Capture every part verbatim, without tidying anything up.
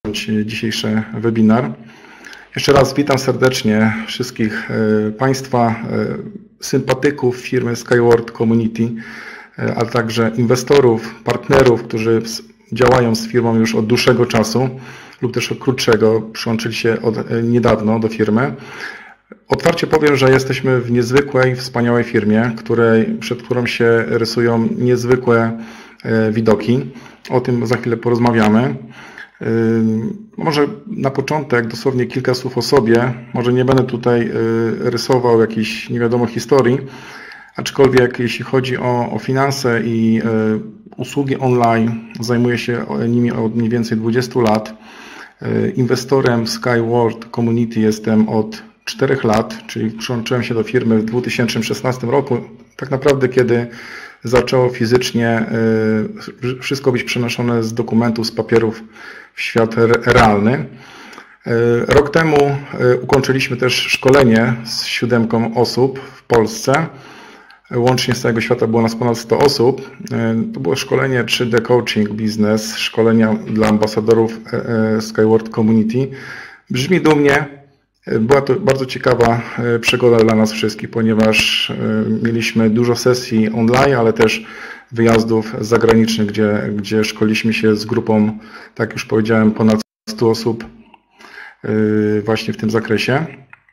dzisiejszy webinar. Jeszcze raz witam serdecznie wszystkich Państwa, sympatyków firmy Skyward Community, a także inwestorów, partnerów, którzy działają z firmą już od dłuższego czasu lub też od krótszego, przyłączyli się od niedawno do firmy. Otwarcie powiem, że jesteśmy w niezwykłej, wspaniałej firmie, której, przed którą się rysują niezwykłe widoki. O tym za chwilę porozmawiamy. Może na początek dosłownie kilka słów o sobie. Może nie będę tutaj rysował jakiejś nie wiadomo historii, aczkolwiek jeśli chodzi o, o finanse i usługi online, zajmuję się nimi od mniej więcej dwudziestu lat. Inwestorem Skyward Community jestem od czterech lat, czyli przyłączyłem się do firmy w dwa tysiące szesnastym roku, tak naprawdę kiedy zaczęło fizycznie wszystko być przenoszone z dokumentów, z papierów w świat realny. Rok temu ukończyliśmy też szkolenie z siódemką osób w Polsce. Łącznie z całego świata było nas ponad sto osób. To było szkolenie trzy D Coaching Business, szkolenia dla ambasadorów Skyward Community. Brzmi dumnie. Była to bardzo ciekawa przygoda dla nas wszystkich, ponieważ mieliśmy dużo sesji online, ale też wyjazdów zagranicznych, gdzie, gdzie szkoliliśmy się z grupą, tak już powiedziałem, ponad stu osób właśnie w tym zakresie.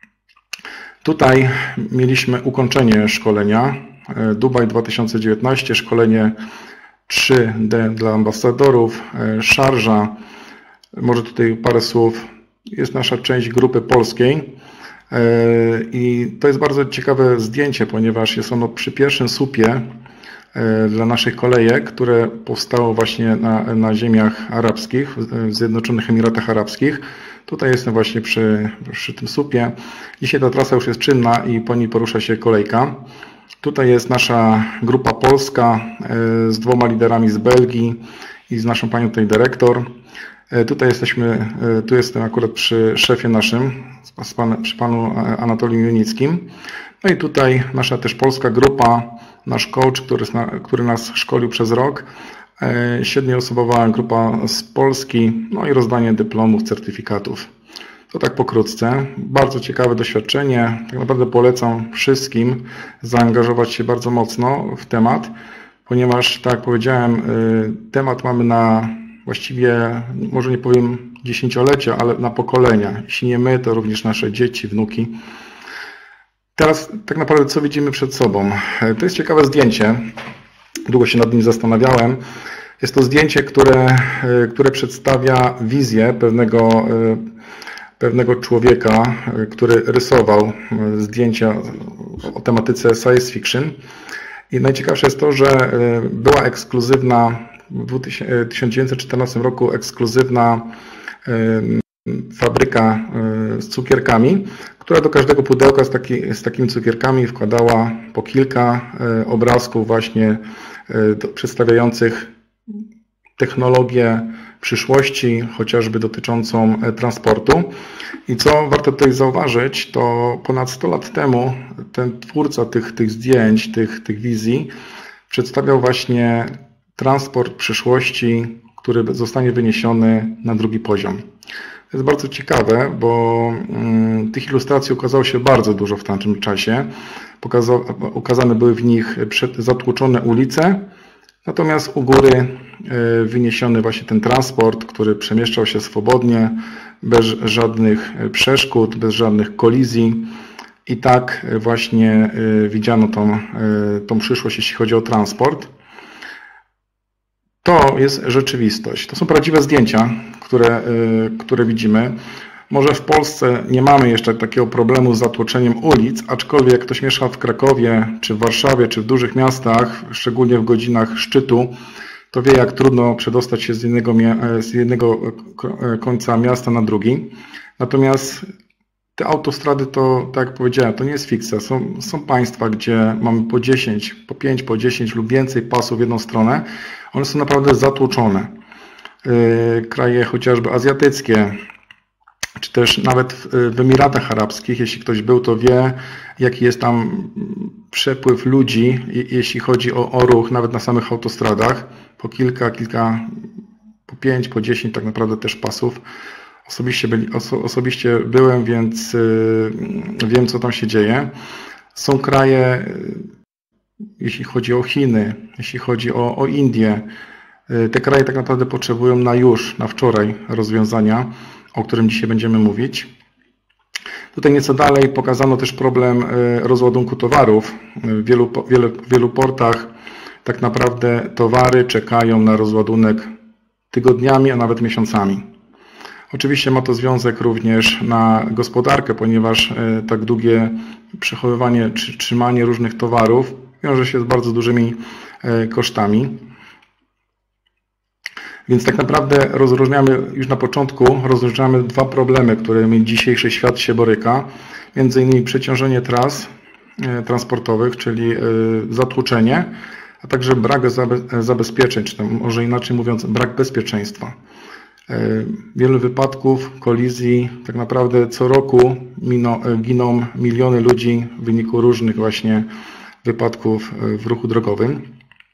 Tutaj mieliśmy ukończenie szkolenia Dubaj dwa tysiące dziewiętnaście, szkolenie trzy D dla ambasadorów, Szarża. Może tutaj parę słów. Jest nasza część grupy polskiej i to jest bardzo ciekawe zdjęcie, ponieważ jest ono przy pierwszym słupie dla naszych kolejek, które powstało właśnie na, na ziemiach arabskich, w Zjednoczonych Emiratach Arabskich. Tutaj jestem właśnie przy, przy tym słupie. Dzisiaj ta trasa już jest czynna i po niej porusza się kolejka. Tutaj jest nasza grupa polska z dwoma liderami z Belgii i z naszą panią tutaj dyrektor. Tutaj jesteśmy, tu jestem akurat przy szefie naszym, z pan, przy panu Anatolium Junickim. No i tutaj nasza też polska grupa, nasz coach, który, który nas szkolił przez rok. Siedmioosobowa grupa z Polski, no i rozdanie dyplomów, certyfikatów. To tak pokrótce. Bardzo ciekawe doświadczenie. Tak naprawdę polecam wszystkim zaangażować się bardzo mocno w temat, ponieważ, tak jak powiedziałem, temat mamy na właściwie, może nie powiem dziesięciolecia, ale na pokolenia. Jeśli nie my, to również nasze dzieci, wnuki. Teraz tak naprawdę co widzimy przed sobą? To jest ciekawe zdjęcie. Długo się nad nim zastanawiałem. Jest to zdjęcie, które, które przedstawia wizję pewnego, pewnego człowieka, który rysował zdjęcia o tematyce science fiction. I najciekawsze jest to, że była ekskluzywna w tysiąc dziewięćset czternastym roku ekskluzywna fabryka z cukierkami, która do każdego pudełka z, taki, z takimi cukierkami wkładała po kilka obrazków właśnie przedstawiających technologię przyszłości, chociażby dotyczącą transportu. I co warto tutaj zauważyć, to ponad sto lat temu ten twórca tych, tych zdjęć, tych, tych wizji przedstawiał właśnie transport przyszłości, który zostanie wyniesiony na drugi poziom. To jest bardzo ciekawe, bo um, tych ilustracji ukazało się bardzo dużo w tamtym czasie. Pokaza ukazane były w nich przed, zatłoczone ulice, natomiast u góry y, wyniesiony właśnie ten transport, który przemieszczał się swobodnie, bez żadnych przeszkód, bez żadnych kolizji. I tak właśnie y, widziano tą, y, tą przyszłość, jeśli chodzi o transport. To jest rzeczywistość. To są prawdziwe zdjęcia, które, które widzimy. Może w Polsce nie mamy jeszcze takiego problemu z zatłoczeniem ulic, aczkolwiek jak ktoś mieszka w Krakowie, czy w Warszawie, czy w dużych miastach, szczególnie w godzinach szczytu, to wie, jak trudno przedostać się z jednego, z jednego końca miasta na drugi. Natomiast te autostrady to, tak jak powiedziałem, to nie jest fikcja. Są, są państwa, gdzie mamy po dziesięć, po pięć, po dziesięć lub więcej pasów w jedną stronę. One są naprawdę zatłoczone. Yy, kraje chociażby azjatyckie, czy też nawet w Emiratach Arabskich, jeśli ktoś był, to wie, jaki jest tam przepływ ludzi, jeśli chodzi o, o ruch, nawet na samych autostradach. Po kilka, kilka po pięć, po dziesięć tak naprawdę też pasów. Osobiście, byli, oso, osobiście byłem, więc wiem, co tam się dzieje. Są kraje, jeśli chodzi o Chiny, jeśli chodzi o, o Indię, te kraje tak naprawdę potrzebują na już, na wczoraj rozwiązania, o którym dzisiaj będziemy mówić. Tutaj nieco dalej pokazano też problem rozładunku towarów. W wielu, wiele, w wielu portach tak naprawdę towary czekają na rozładunek tygodniami, a nawet miesiącami. Oczywiście ma to związek również na gospodarkę, ponieważ tak długie przechowywanie czy trzymanie różnych towarów wiąże się z bardzo dużymi kosztami. Więc tak naprawdę rozróżniamy już na początku, rozróżniamy dwa problemy, którymi dzisiejszy świat się boryka. Między innymi przeciążenie tras transportowych, czyli zatłoczenie, a także brak zabezpieczeń, czy może inaczej mówiąc brak bezpieczeństwa. Wiele wypadków, kolizji, tak naprawdę co roku mino, giną miliony ludzi w wyniku różnych właśnie wypadków w ruchu drogowym.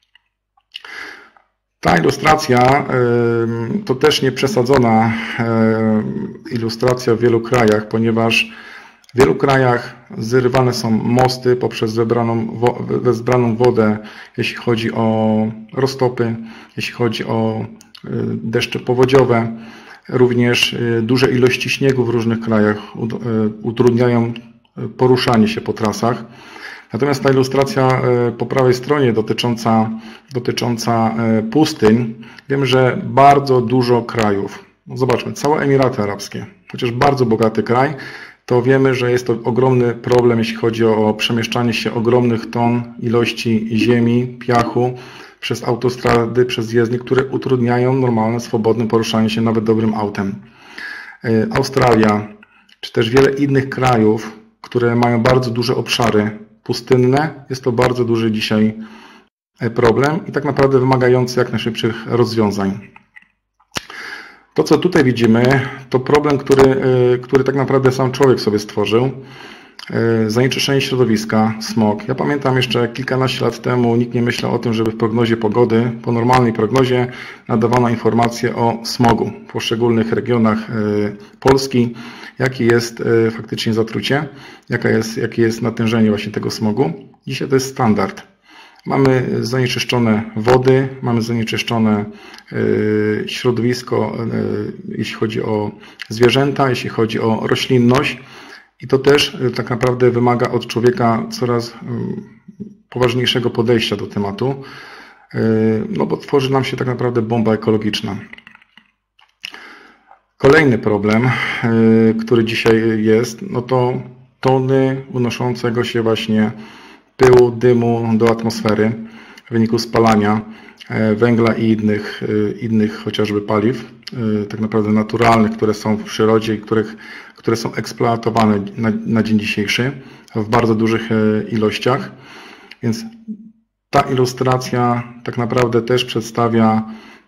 Ta ilustracja to też nieprzesadzona ilustracja w wielu krajach, ponieważ w wielu krajach zrywane są mosty poprzez zebraną, wezbraną wodę, jeśli chodzi o roztopy, jeśli chodzi o deszcze powodziowe. Również duże ilości śniegu w różnych krajach utrudniają poruszanie się po trasach. Natomiast ta ilustracja po prawej stronie dotycząca, dotycząca pustyń, wiem, że bardzo dużo krajów, no zobaczmy, całe Emiraty Arabskie, chociaż bardzo bogaty kraj, to wiemy, że jest to ogromny problem, jeśli chodzi o przemieszczanie się ogromnych ton ilości ziemi, piachu przez autostrady, przez jezdnie, które utrudniają normalne, swobodne poruszanie się nawet dobrym autem. Australia, czy też wiele innych krajów, które mają bardzo duże obszary pustynne, jest to bardzo duży dzisiaj problem i tak naprawdę wymagający jak najszybszych rozwiązań. To, co tutaj widzimy, to problem, który, który tak naprawdę sam człowiek sobie stworzył. Zanieczyszczenie środowiska, smog. Ja pamiętam jeszcze kilkanaście lat temu nikt nie myślał o tym, żeby w prognozie pogody, po normalnej prognozie nadawano informacje o smogu w poszczególnych regionach Polski, jakie jest faktycznie zatrucie, jaka jest, jakie jest natężenie właśnie tego smogu. Dzisiaj to jest standard. Mamy zanieczyszczone wody, mamy zanieczyszczone środowisko, jeśli chodzi o zwierzęta, jeśli chodzi o roślinność. I to też tak naprawdę wymaga od człowieka coraz poważniejszego podejścia do tematu, no bo tworzy nam się tak naprawdę bomba ekologiczna. Kolejny problem, który dzisiaj jest, no to tony unoszącego się właśnie pyłu, dymu do atmosfery w wyniku spalania węgla i innych, innych chociażby paliw, tak naprawdę naturalnych, które są w przyrodzie i których, które są eksploatowane na, na dzień dzisiejszy w bardzo dużych ilościach. Więc ta ilustracja tak naprawdę też przedstawia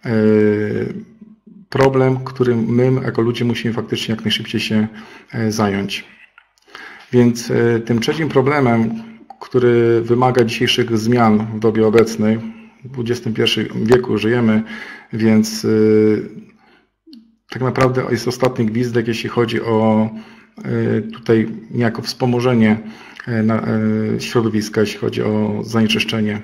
problem, którym my jako ludzie musimy faktycznie jak najszybciej się zająć. Więc tym trzecim problemem, który wymaga dzisiejszych zmian w dobie obecnej, w dwudziestym pierwszym wieku żyjemy, więc tak naprawdę jest ostatni gwizdek, jeśli chodzi o tutaj niejako wspomożenie środowiska, jeśli chodzi o zanieczyszczenie.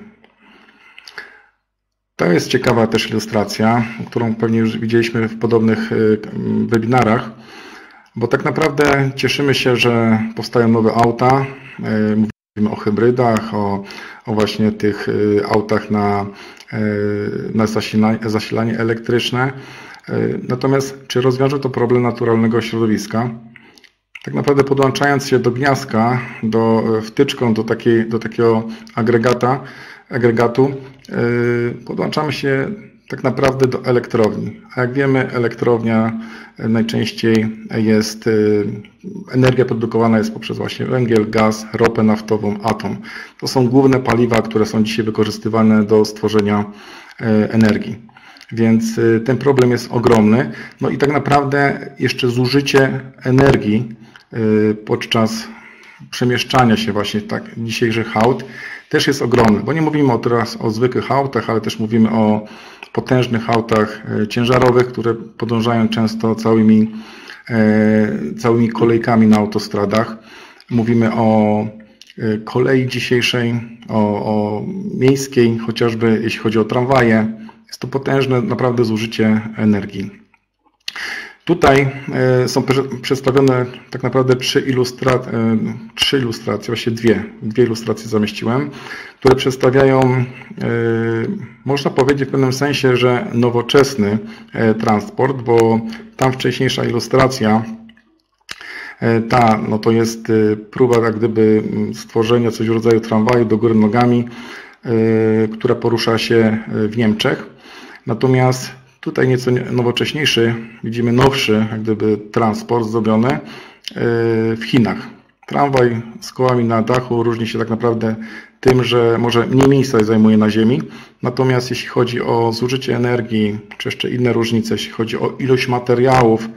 To jest ciekawa też ilustracja, którą pewnie już widzieliśmy w podobnych webinarach, bo tak naprawdę cieszymy się, że powstają nowe auta. Mówimy o hybrydach, o, o właśnie tych autach na, na zasilanie, zasilanie elektryczne. Natomiast czy rozwiąże to problem naturalnego środowiska? Tak naprawdę podłączając się do gniazdka, do wtyczką do, takiej, do takiego agregata, agregatu, podłączamy się tak naprawdę do elektrowni. A jak wiemy, elektrownia najczęściej jest, energia produkowana jest poprzez właśnie węgiel, gaz, ropę naftową, atom. To są główne paliwa, które są dzisiaj wykorzystywane do stworzenia energii. Więc ten problem jest ogromny. No i tak naprawdę jeszcze zużycie energii podczas przemieszczania się właśnie tak dzisiejszych aut też jest ogromny, bo nie mówimy teraz o zwykłych autach, ale też mówimy o potężnych autach ciężarowych, które podążają często całymi, całymi kolejkami na autostradach. Mówimy o kolei dzisiejszej, o, o miejskiej, chociażby jeśli chodzi o tramwaje. Jest to potężne naprawdę zużycie energii. Tutaj są przedstawione tak naprawdę trzy, ilustra... trzy ilustracje, właściwie dwie, dwie ilustracje zamieściłem, które przedstawiają, można powiedzieć w pewnym sensie, że nowoczesny transport, bo tam wcześniejsza ilustracja, ta no to jest próba jak gdyby stworzenia coś w rodzaju tramwaju do góry nogami, która porusza się w Niemczech. Natomiast tutaj nieco nowocześniejszy, widzimy nowszy jak gdyby transport zrobiony w Chinach. Tramwaj z kołami na dachu różni się tak naprawdę tym, że może mniej miejsca zajmuje na ziemi, natomiast jeśli chodzi o zużycie energii, czy jeszcze inne różnice, jeśli chodzi o ilość materiałów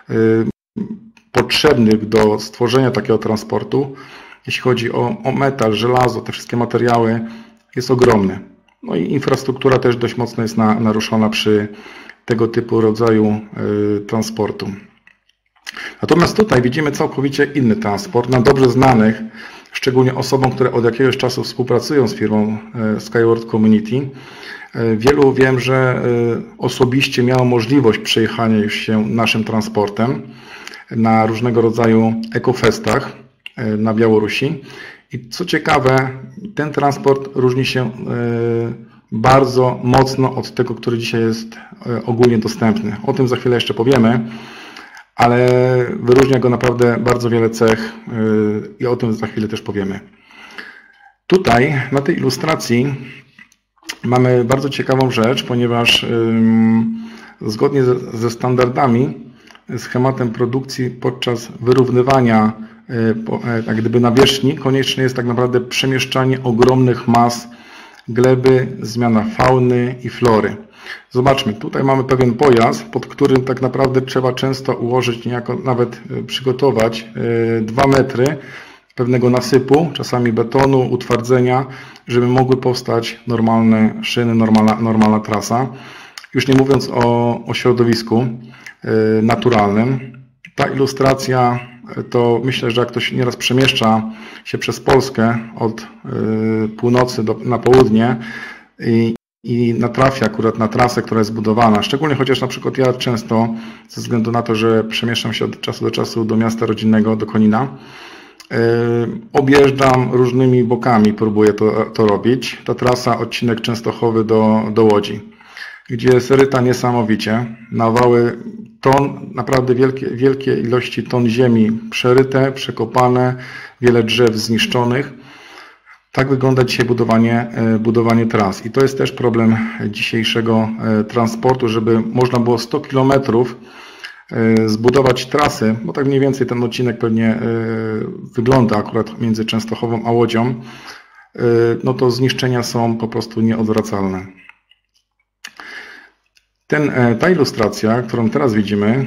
potrzebnych do stworzenia takiego transportu, jeśli chodzi o, o metal, żelazo, te wszystkie materiały, jest ogromny. No i infrastruktura też dość mocno jest na, naruszona przy tego typu rodzaju y, transportu. Natomiast tutaj widzimy całkowicie inny transport na dobrze znanych, szczególnie osobom, które od jakiegoś czasu współpracują z firmą y, Skyward Community. Y, wielu wiem, że y, osobiście miało możliwość przejechania już się naszym transportem na różnego rodzaju ekofestach y, na Białorusi. I co ciekawe, ten transport różni się bardzo mocno od tego, który dzisiaj jest ogólnie dostępny. O tym za chwilę jeszcze powiemy, ale wyróżnia go naprawdę bardzo wiele cech i o tym za chwilę też powiemy. Tutaj na tej ilustracji mamy bardzo ciekawą rzecz, ponieważ zgodnie ze standardami, schematem produkcji podczas wyrównywania jak gdyby nawierzchni, konieczne jest tak naprawdę przemieszczanie ogromnych mas gleby, zmiana fauny i flory. Zobaczmy, tutaj mamy pewien pojazd, pod którym tak naprawdę trzeba często ułożyć, niejako nawet przygotować dwa metry pewnego nasypu, czasami betonu, utwardzenia, żeby mogły powstać normalne szyny, normalna, normalna trasa. Już nie mówiąc o, o środowisku naturalnym. Ta ilustracja to myślę, że jak ktoś nieraz przemieszcza się przez Polskę od północy do, na południe i, i natrafia akurat na trasę, która jest budowana, szczególnie chociaż na przykład ja często, ze względu na to, że przemieszczam się od czasu do czasu do miasta rodzinnego, do Konina, yy, objeżdżam różnymi bokami, próbuję to, to robić. Ta trasa, odcinek Częstochowy do, do Łodzi, gdzie jest ryta niesamowicie, nawały ton, naprawdę wielkie, wielkie ilości ton ziemi przeryte, przekopane, wiele drzew zniszczonych. Tak wygląda dzisiaj budowanie, budowanie tras. I to jest też problem dzisiejszego transportu, żeby można było sto kilometrów zbudować trasy, bo tak mniej więcej ten odcinek pewnie wygląda akurat między Częstochową a Łodzią, no to zniszczenia są po prostu nieodwracalne. Ten, ta ilustracja, którą teraz widzimy,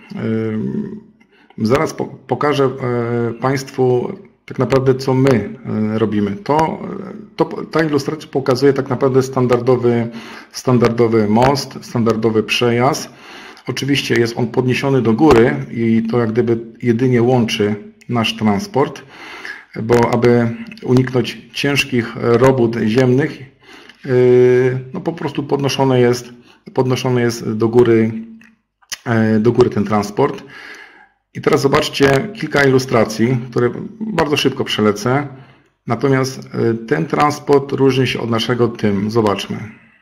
zaraz pokażę Państwu tak naprawdę, co my robimy. To, to, ta ilustracja pokazuje tak naprawdę standardowy, standardowy most, standardowy przejazd. Oczywiście jest on podniesiony do góry i to jak gdyby jedynie łączy nasz transport, bo aby uniknąć ciężkich robót ziemnych, no po prostu podnoszone jest Podnoszony jest do góry, do góry ten transport. I teraz zobaczcie kilka ilustracji, które bardzo szybko przelecę. Natomiast ten transport różni się od naszego tym. Zobaczmy.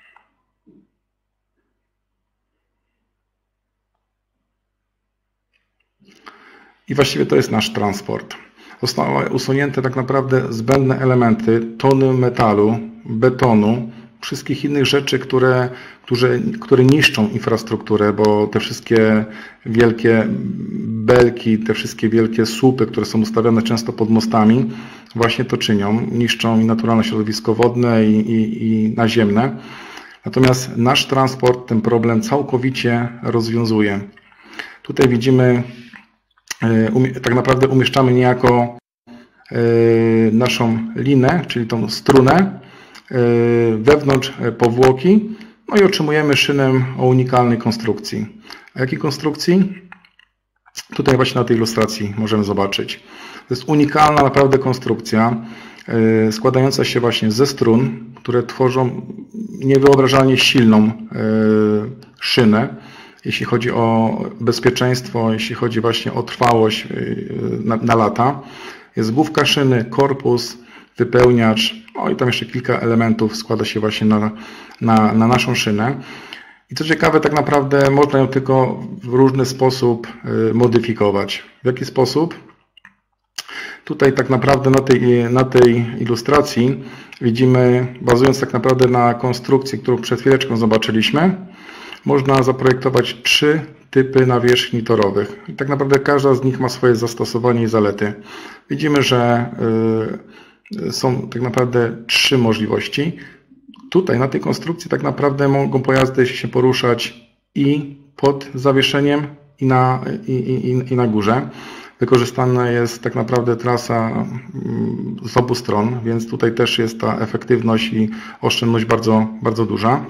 I właściwie to jest nasz transport. Zostały usunięte tak naprawdę zbędne elementy, tony metalu, betonu, wszystkich innych rzeczy, które, które, które niszczą infrastrukturę, bo te wszystkie wielkie belki, te wszystkie wielkie słupy, które są ustawione często pod mostami, właśnie to czynią. Niszczą i naturalne środowisko wodne i, i, i naziemne. Natomiast nasz transport ten problem całkowicie rozwiązuje. Tutaj widzimy, tak naprawdę umieszczamy niejako naszą linę, czyli tą strunę, wewnątrz powłoki, no i otrzymujemy szynę o unikalnej konstrukcji. A jakiej konstrukcji? Tutaj właśnie na tej ilustracji możemy zobaczyć. To jest unikalna naprawdę konstrukcja, składająca się właśnie ze strun, które tworzą niewyobrażalnie silną szynę, jeśli chodzi o bezpieczeństwo, jeśli chodzi właśnie o trwałość na, na lata. Jest główka szyny, korpus, wypełniacz, no i tam jeszcze kilka elementów składa się właśnie na, na, na naszą szynę. I co ciekawe, tak naprawdę można ją tylko w różny sposób modyfikować. W jaki sposób? Tutaj tak naprawdę na tej, na tej ilustracji widzimy, bazując tak naprawdę na konstrukcji, którą przed chwileczką zobaczyliśmy, można zaprojektować trzy typy nawierzchni torowych. I tak naprawdę każda z nich ma swoje zastosowanie i zalety. Widzimy, że y, są tak naprawdę trzy możliwości. Tutaj na tej konstrukcji tak naprawdę mogą pojazdy się poruszać i pod zawieszeniem, i na, i, i, i na górze. Wykorzystana jest tak naprawdę trasa z obu stron, więc tutaj też jest ta efektywność i oszczędność bardzo, bardzo duża.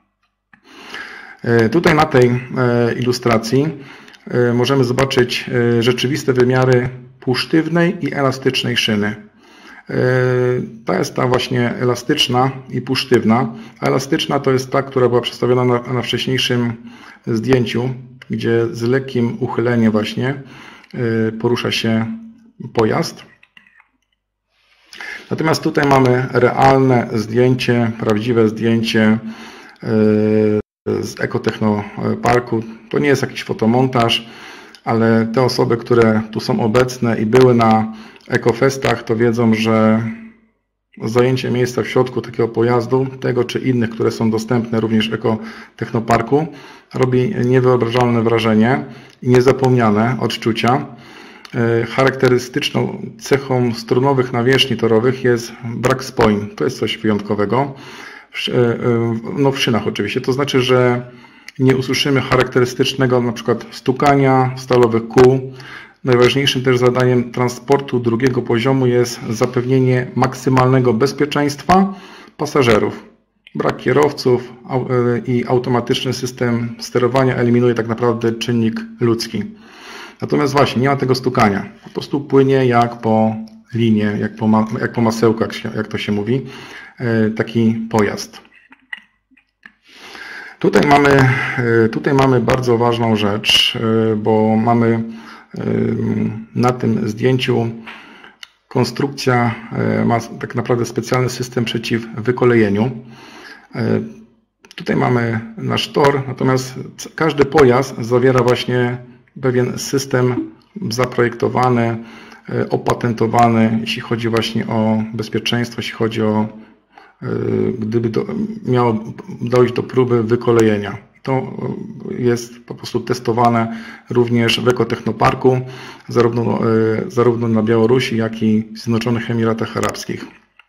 Tutaj na tej ilustracji możemy zobaczyć rzeczywiste wymiary półsztywnej i elastycznej szyny. Ta jest ta właśnie elastyczna i półsztywna. A elastyczna to jest ta, która była przedstawiona na, na wcześniejszym zdjęciu, gdzie z lekkim uchyleniem właśnie porusza się pojazd. Natomiast tutaj mamy realne zdjęcie, prawdziwe zdjęcie z Ekotechnoparku. To nie jest jakiś fotomontaż, ale te osoby, które tu są obecne i były na Ekofestach, to wiedzą, że zajęcie miejsca w środku takiego pojazdu, tego czy innych, które są dostępne również w Ekotechnoparku, robi niewyobrażalne wrażenie i niezapomniane odczucia. Charakterystyczną cechą strunowych nawierzchni torowych jest brak spojin. To jest coś wyjątkowego. No w szynach oczywiście. To znaczy, że nie usłyszymy charakterystycznego na przykład stukania stalowych kół. Najważniejszym też zadaniem transportu drugiego poziomu jest zapewnienie maksymalnego bezpieczeństwa pasażerów. Brak kierowców i automatyczny system sterowania eliminuje tak naprawdę czynnik ludzki. Natomiast właśnie nie ma tego stukania. Po prostu płynie jak po linie, jak po, ma, jak po masełku, jak, się, jak to się mówi, taki pojazd. Tutaj mamy, tutaj mamy bardzo ważną rzecz, bo mamy na tym zdjęciu konstrukcja ma tak naprawdę specjalny system przeciw wykolejeniu. Tutaj mamy nasz tor, natomiast każdy pojazd zawiera właśnie pewien system zaprojektowany, opatentowany, jeśli chodzi właśnie o bezpieczeństwo, jeśli chodzi o, gdyby do, miało dojść do próby wykolejenia. To jest po prostu testowane również w Ekotechnoparku, zarówno, zarówno na Białorusi, jak i w Zjednoczonych Emiratach Arabskich.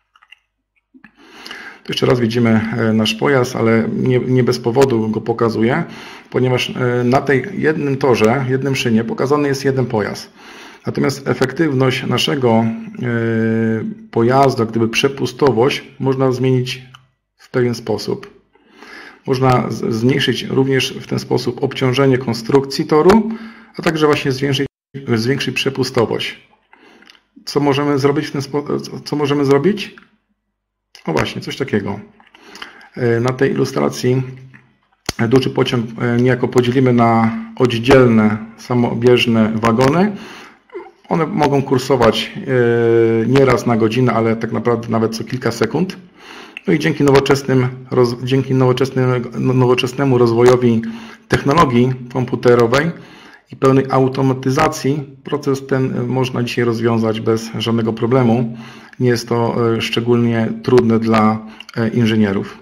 Tu jeszcze raz widzimy nasz pojazd, ale nie, nie bez powodu go pokazuję, ponieważ na tej jednym torze, jednym szynie pokazany jest jeden pojazd. Natomiast efektywność naszego pojazdu, jak gdyby przepustowość, można zmienić w pewien sposób. Można zmniejszyć również w ten sposób obciążenie konstrukcji toru, a także właśnie zwiększyć, zwiększyć przepustowość. Co możemy zrobić w ten sposób? Co możemy zrobić? O właśnie, coś takiego. Na tej ilustracji duży pociąg niejako podzielimy na oddzielne, samobieżne wagony. One mogą kursować nie raz na godzinę, ale tak naprawdę nawet co kilka sekund. No i dzięki nowoczesnym, dzięki nowoczesnym, nowoczesnemu rozwojowi technologii komputerowej i pełnej automatyzacji proces ten można dzisiaj rozwiązać bez żadnego problemu. Nie jest to szczególnie trudne dla inżynierów.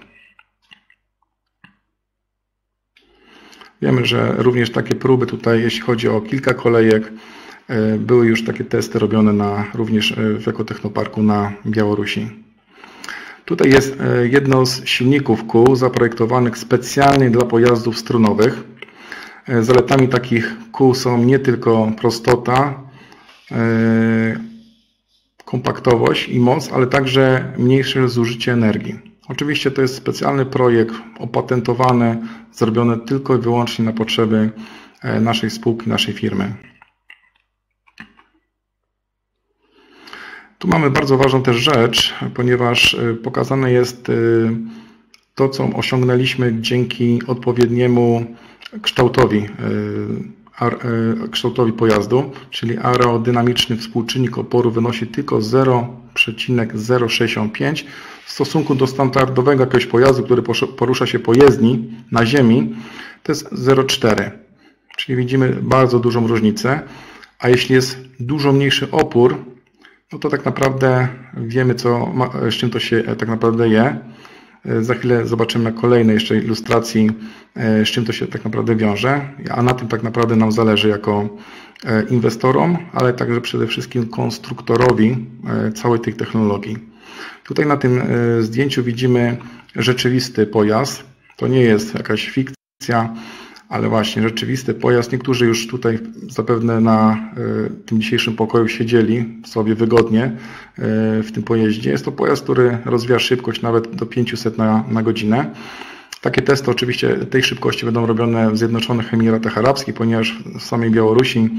Wiemy, że również takie próby tutaj, jeśli chodzi o kilka kolejek, były już takie testy robione na, również w Ekotechnoparku na Białorusi. Tutaj jest jedno z silników kół zaprojektowanych specjalnie dla pojazdów strunowych. Zaletami takich kół są nie tylko prostota, kompaktowość i moc, ale także mniejsze zużycie energii. Oczywiście to jest specjalny projekt opatentowany, zrobiony tylko i wyłącznie na potrzeby naszej spółki, naszej firmy. Tu mamy bardzo ważną też rzecz, ponieważ pokazane jest to, co osiągnęliśmy dzięki odpowiedniemu kształtowi, kształtowi pojazdu, czyli aerodynamiczny współczynnik oporu wynosi tylko zero przecinek zero sześćdziesiąt pięć w stosunku do standardowego jakiegoś pojazdu, który porusza się po jezdni na ziemi, to jest zero przecinek cztery. Czyli widzimy bardzo dużą różnicę, a jeśli jest dużo mniejszy opór, no to tak naprawdę wiemy, co, z czym to się tak naprawdę je. Za chwilę zobaczymy na kolejnej jeszcze ilustracji, z czym to się tak naprawdę wiąże, a na tym tak naprawdę nam zależy jako inwestorom, ale także przede wszystkim konstruktorowi całej tej technologii. Tutaj na tym zdjęciu widzimy rzeczywisty pojazd. To nie jest jakaś fikcja, ale właśnie rzeczywisty pojazd. Niektórzy już tutaj zapewne na tym dzisiejszym pokoju siedzieli sobie wygodnie w tym pojeździe. Jest to pojazd, który rozwija szybkość nawet do pięćset na, na godzinę. Takie testy oczywiście tej szybkości będą robione w Zjednoczonych Emiratach Arabskich, ponieważ w samej Białorusi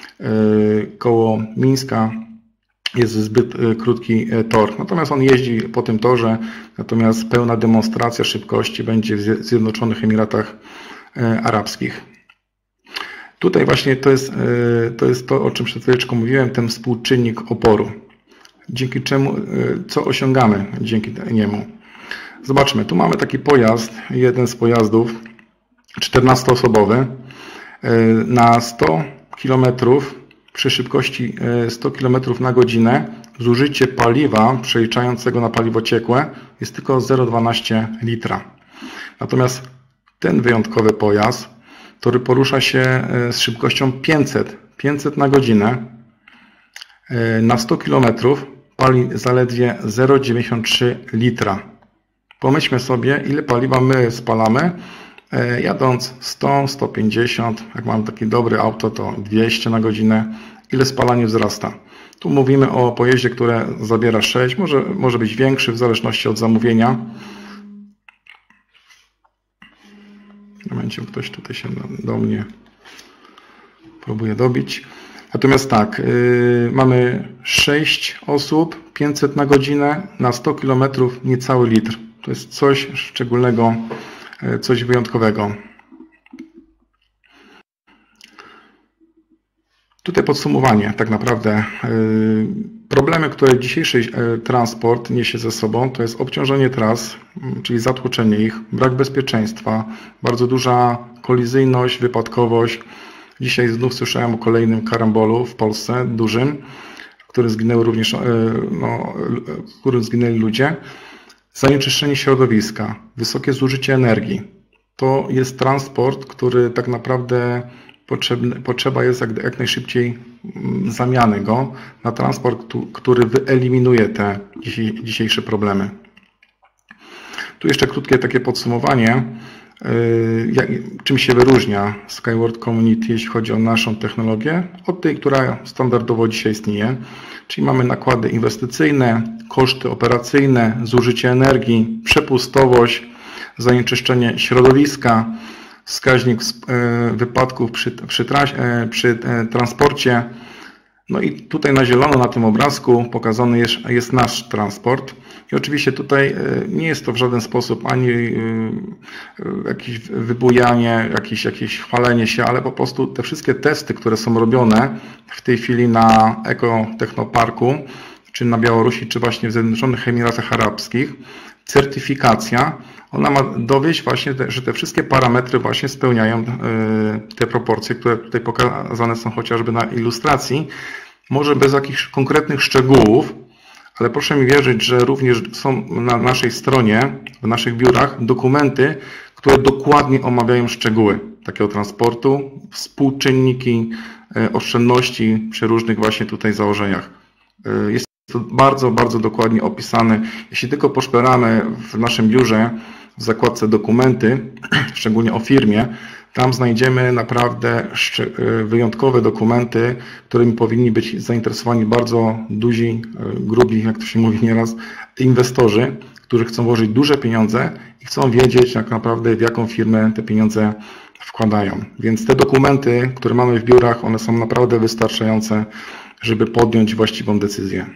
koło Mińska jest zbyt krótki tor. Natomiast on jeździ po tym torze, natomiast pełna demonstracja szybkości będzie w Zjednoczonych Emiratach Arabskich. Tutaj właśnie to jest, to jest to, o czym przed chwileczką mówiłem, ten współczynnik oporu. Dzięki czemu, co osiągamy dzięki niemu. Zobaczmy, tu mamy taki pojazd, jeden z pojazdów czternastoosobowy na sto kilometrów przy szybkości sto kilometrów na godzinę zużycie paliwa przeliczającego na paliwo ciekłe jest tylko zero przecinek dwanaście litra. Natomiast ten wyjątkowy pojazd, który porusza się z szybkością pięćset, pięćset na godzinę na sto kilometrów pali zaledwie zero przecinek dziewięćdziesiąt trzy litra. Pomyślmy sobie, ile paliwa my spalamy, jadąc sto, sto pięćdziesiąt, jak mam takie dobre auto, to dwieście na godzinę, ile spalanie wzrasta. Tu mówimy o pojeździe, które zabiera sześć, może, może być większy w zależności od zamówienia. W momencie ktoś tutaj się do mnie próbuje dobić. Natomiast tak, yy, mamy sześć osób, pięćset na godzinę, na sto kilometrów niecały litr. To jest coś szczególnego, yy, coś wyjątkowego. Tutaj podsumowanie tak naprawdę. Yy, problemy, które dzisiejszy yy, transport niesie ze sobą, to jest obciążenie tras, yy, czyli zatłoczenie ich, brak bezpieczeństwa, bardzo duża kolizyjność, wypadkowość. Dzisiaj znów słyszałem o kolejnym karambolu w Polsce, dużym, w którym zginęły również, yy, no, w którym zginęli ludzie. Zanieczyszczenie środowiska, wysokie zużycie energii. To jest transport, który tak naprawdę Potrzebny, potrzeba jest jak, jak najszybciej zamiany go na transport, który wyeliminuje te dzisiejsze problemy. Tu jeszcze krótkie takie podsumowanie, jak, czym się wyróżnia Skyward Community, jeśli chodzi o naszą technologię, od tej, która standardowo dzisiaj istnieje. Czyli mamy nakłady inwestycyjne, koszty operacyjne, zużycie energii, przepustowość, zanieczyszczenie środowiska, wskaźnik wypadków przy, przy, przy transporcie. No i tutaj na zielono na tym obrazku pokazany jest, jest nasz transport. I oczywiście tutaj nie jest to w żaden sposób ani jakieś wybujanie, jakieś, jakieś chwalenie się, ale po prostu te wszystkie testy, które są robione w tej chwili na ekotechnoparku, czy na Białorusi, czy właśnie w Zjednoczonych Emiratach Arabskich, certyfikacja, ona ma dowieść właśnie, że te wszystkie parametry właśnie spełniają te proporcje, które tutaj pokazane są chociażby na ilustracji. Może bez jakichś konkretnych szczegółów, ale proszę mi wierzyć, że również są na naszej stronie, w naszych biurach dokumenty, które dokładnie omawiają szczegóły takiego transportu, współczynniki oszczędności przy różnych właśnie tutaj założeniach. Jest to bardzo, bardzo dokładnie opisane. Jeśli tylko poszperamy w naszym biurze w zakładce dokumenty, szczególnie o firmie, Tam znajdziemy naprawdę wyjątkowe dokumenty, którymi powinni być zainteresowani bardzo duzi, grubi, jak to się mówi nieraz, inwestorzy, którzy chcą włożyć duże pieniądze i chcą wiedzieć tak naprawdę, w jaką firmę te pieniądze wkładają. Więc te dokumenty, które mamy w biurach, one są naprawdę wystarczające, żeby podjąć właściwą decyzję.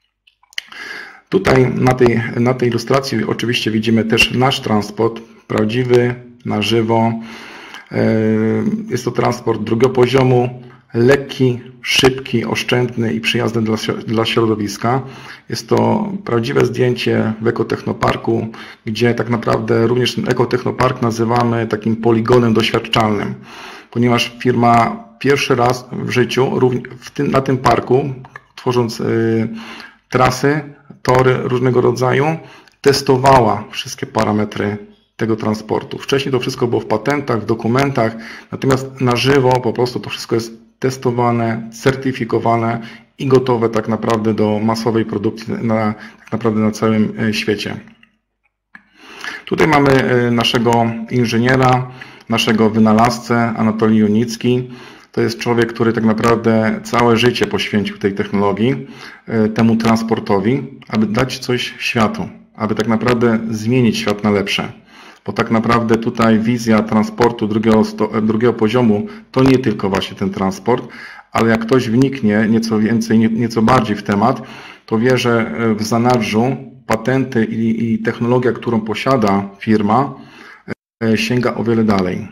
Tutaj na tej, na tej ilustracji oczywiście widzimy też nasz transport, prawdziwy, na żywo. Jest to transport drugiego poziomu, lekki, szybki, oszczędny i przyjazny dla, dla środowiska. Jest to prawdziwe zdjęcie w ekotechnoparku, gdzie tak naprawdę również ten ekotechnopark nazywamy takim poligonem doświadczalnym, ponieważ firma pierwszy raz w życiu w tym, na tym parku, tworząc y, trasy, tory różnego rodzaju, testowała wszystkie parametry tego transportu. Wcześniej to wszystko było w patentach, w dokumentach, natomiast na żywo po prostu to wszystko jest testowane, certyfikowane i gotowe tak naprawdę do masowej produkcji na, tak naprawdę na całym świecie. Tutaj mamy naszego inżyniera, naszego wynalazcę Anatolij Junicki. To jest człowiek, który tak naprawdę całe życie poświęcił tej technologii, temu transportowi, aby dać coś światu, aby tak naprawdę zmienić świat na lepsze. Bo tak naprawdę tutaj wizja transportu drugiego, drugiego poziomu to nie tylko właśnie ten transport, ale jak ktoś wniknie nieco więcej, nieco bardziej w temat, to wie, że w zanadrzu patenty i, i technologia, którą posiada firma, sięga o wiele dalej.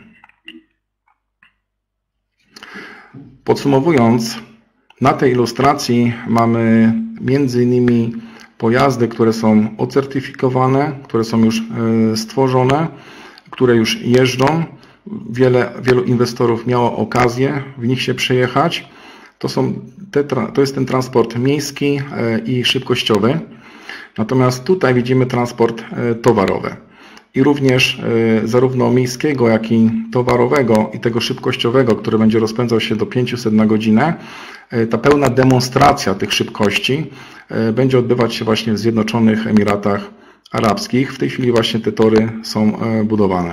Podsumowując, na tej ilustracji mamy między innymi pojazdy, które są ocertyfikowane, które są już stworzone, które już jeżdżą. Wiele, wielu inwestorów miało okazję w nich się przejechać. To, są te, to jest ten transport miejski i szybkościowy. Natomiast tutaj widzimy transport towarowy. I również zarówno miejskiego, jak i towarowego i tego szybkościowego, który będzie rozpędzał się do pięciuset na godzinę, ta pełna demonstracja tych szybkości będzie odbywać się właśnie w Zjednoczonych Emiratach Arabskich. W tej chwili właśnie te tory są budowane.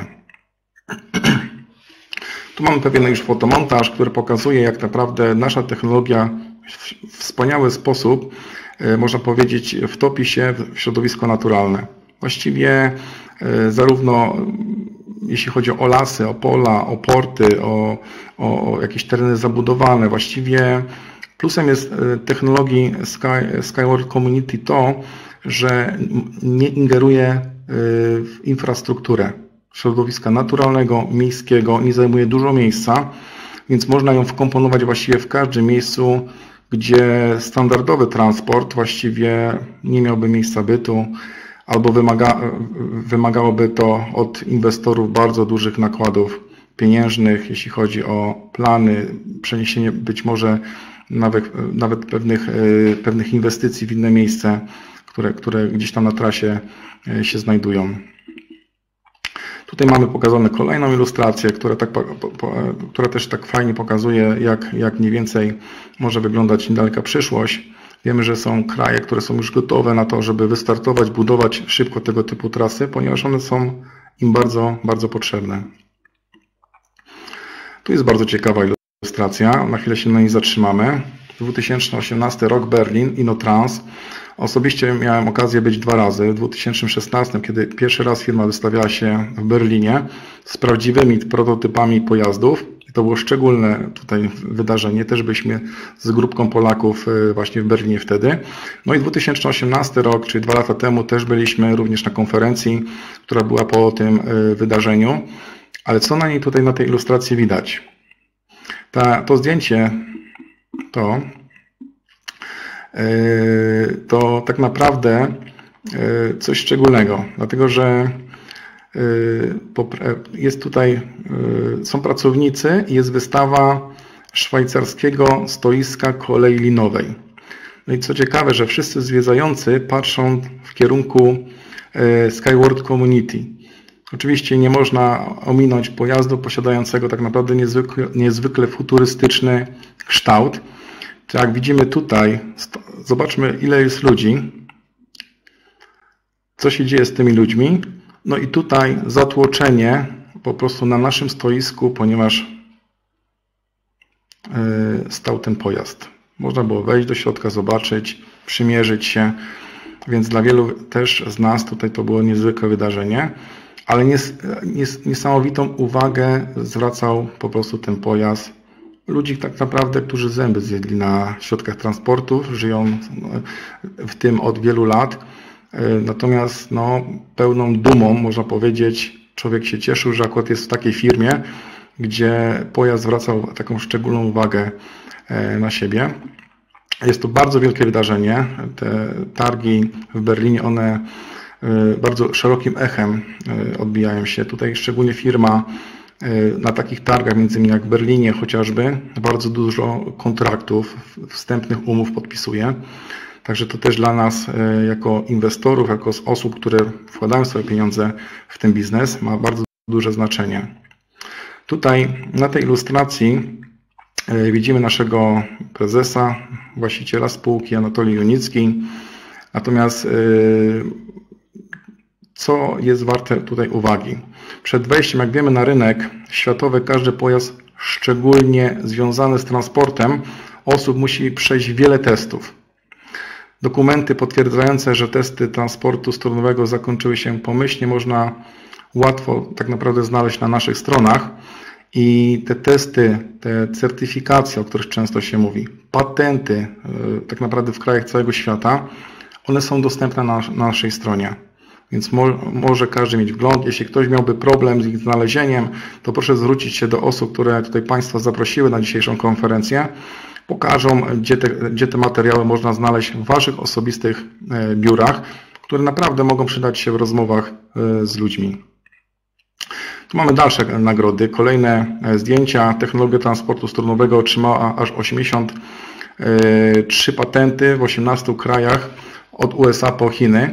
Tu mamy pewien już fotomontaż, który pokazuje, jak naprawdę nasza technologia w wspaniały sposób, można powiedzieć, wtopi się w środowisko naturalne. Właściwie zarówno jeśli chodzi o lasy, o pola, o porty, o, o, o jakieś tereny zabudowane, właściwie plusem jest technologii Sky, Skyward Community to, że nie ingeruje w infrastrukturę środowiska naturalnego, miejskiego, nie zajmuje dużo miejsca, więc można ją wkomponować właściwie w każdym miejscu, gdzie standardowy transport właściwie nie miałby miejsca bytu, albo wymaga, wymagałoby to od inwestorów bardzo dużych nakładów pieniężnych, jeśli chodzi o plany, przeniesienie być może nawet, nawet pewnych, pewnych inwestycji w inne miejsce, które, które gdzieś tam na trasie się znajdują. Tutaj mamy pokazane kolejną ilustrację, która, tak, która też tak fajnie pokazuje, jak, jak mniej więcej może wyglądać niedaleka przyszłość. Wiemy, że są kraje, które są już gotowe na to, żeby wystartować, budować szybko tego typu trasy, ponieważ one są im bardzo, bardzo potrzebne. Tu jest bardzo ciekawa ilustracja, na chwilę się na niej zatrzymamy. dwa tysiące osiemnasty rok, Berlin, InnoTrans. Osobiście miałem okazję być dwa razy. W dwa tysiące szesnastym, kiedy pierwszy raz firma wystawiała się w Berlinie z prawdziwymi prototypami pojazdów. I to było szczególne tutaj wydarzenie. Też byliśmy z grupką Polaków właśnie w Berlinie wtedy. No i dwa tysiące osiemnasty rok, czyli dwa lata temu, też byliśmy również na konferencji, która była po tym wydarzeniu. Ale co na niej tutaj na tej ilustracji widać? Ta, to zdjęcie to to tak naprawdę coś szczególnego, dlatego że jest tutaj, są pracownicy i jest wystawa szwajcarskiego stoiska kolei linowej. No i co ciekawe, że wszyscy zwiedzający patrzą w kierunku Skyward Community. Oczywiście nie można ominąć pojazdu posiadającego tak naprawdę niezwykle, niezwykle futurystyczny kształt. Tak jak widzimy tutaj, zobaczmy, ile jest ludzi, co się dzieje z tymi ludźmi. No i tutaj zatłoczenie po prostu na naszym stoisku, ponieważ stał ten pojazd. Można było wejść do środka, zobaczyć, przymierzyć się, więc dla wielu też z nas tutaj to było niezwykłe wydarzenie, ale nies, nies, niesamowitą uwagę zwracał po prostu ten pojazd. Ludzi tak naprawdę, którzy zęby zjedli na środkach transportu, żyją w tym od wielu lat, natomiast no, pełną dumą, można powiedzieć, człowiek się cieszył, że akurat jest w takiej firmie, gdzie pojazd zwracał taką szczególną uwagę na siebie. Jest to bardzo wielkie wydarzenie. Te targi w Berlinie, one bardzo szerokim echem odbijają się. Tutaj szczególnie firma na takich targach, między innymi jak w Berlinie chociażby, bardzo dużo kontraktów, wstępnych umów podpisuje. Także to też dla nas jako inwestorów, jako osób, które wkładają swoje pieniądze w ten biznes, ma bardzo duże znaczenie. Tutaj na tej ilustracji widzimy naszego prezesa, właściciela spółki, Anatolij Junicki. Natomiast co jest warte tutaj uwagi? Przed wejściem, jak wiemy, na rynek światowy każdy pojazd szczególnie związany z transportem osób musi przejść wiele testów. Dokumenty potwierdzające, że testy transportu strunowego zakończyły się pomyślnie, można łatwo tak naprawdę znaleźć na naszych stronach. I te testy, te certyfikacje, o których często się mówi, patenty tak naprawdę w krajach całego świata, one są dostępne na, na naszej stronie. Więc mo, może każdy mieć wgląd. Jeśli ktoś miałby problem z ich znalezieniem, to proszę zwrócić się do osób, które tutaj Państwa zaprosiły na dzisiejszą konferencję. Pokażą, gdzie te, gdzie te materiały można znaleźć w Waszych osobistych biurach, które naprawdę mogą przydać się w rozmowach z ludźmi. Tu mamy dalsze nagrody, kolejne zdjęcia. Technologia transportu strunowego otrzymała aż osiemdziesiąt trzy patenty w osiemnastu krajach, od U S A po Chiny.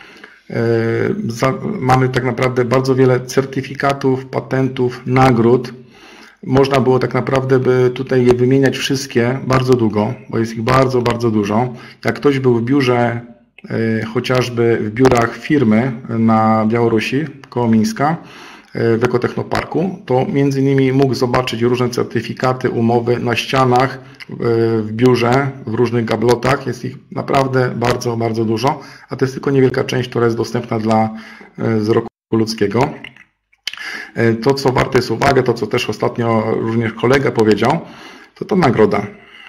Mamy tak naprawdę bardzo wiele certyfikatów, patentów, nagród. Można było tak naprawdę by tutaj je wymieniać wszystkie bardzo długo, bo jest ich bardzo, bardzo dużo. Jak ktoś był w biurze, chociażby w biurach firmy na Białorusi, koło Mińska, w Ekotechnoparku, to między innymi mógł zobaczyć różne certyfikaty, umowy na ścianach, w biurze, w różnych gablotach. Jest ich naprawdę bardzo, bardzo dużo, a to jest tylko niewielka część, która jest dostępna dla wzroku ludzkiego. To, co warte jest uwagi, to co też ostatnio również kolega powiedział, to ta nagroda.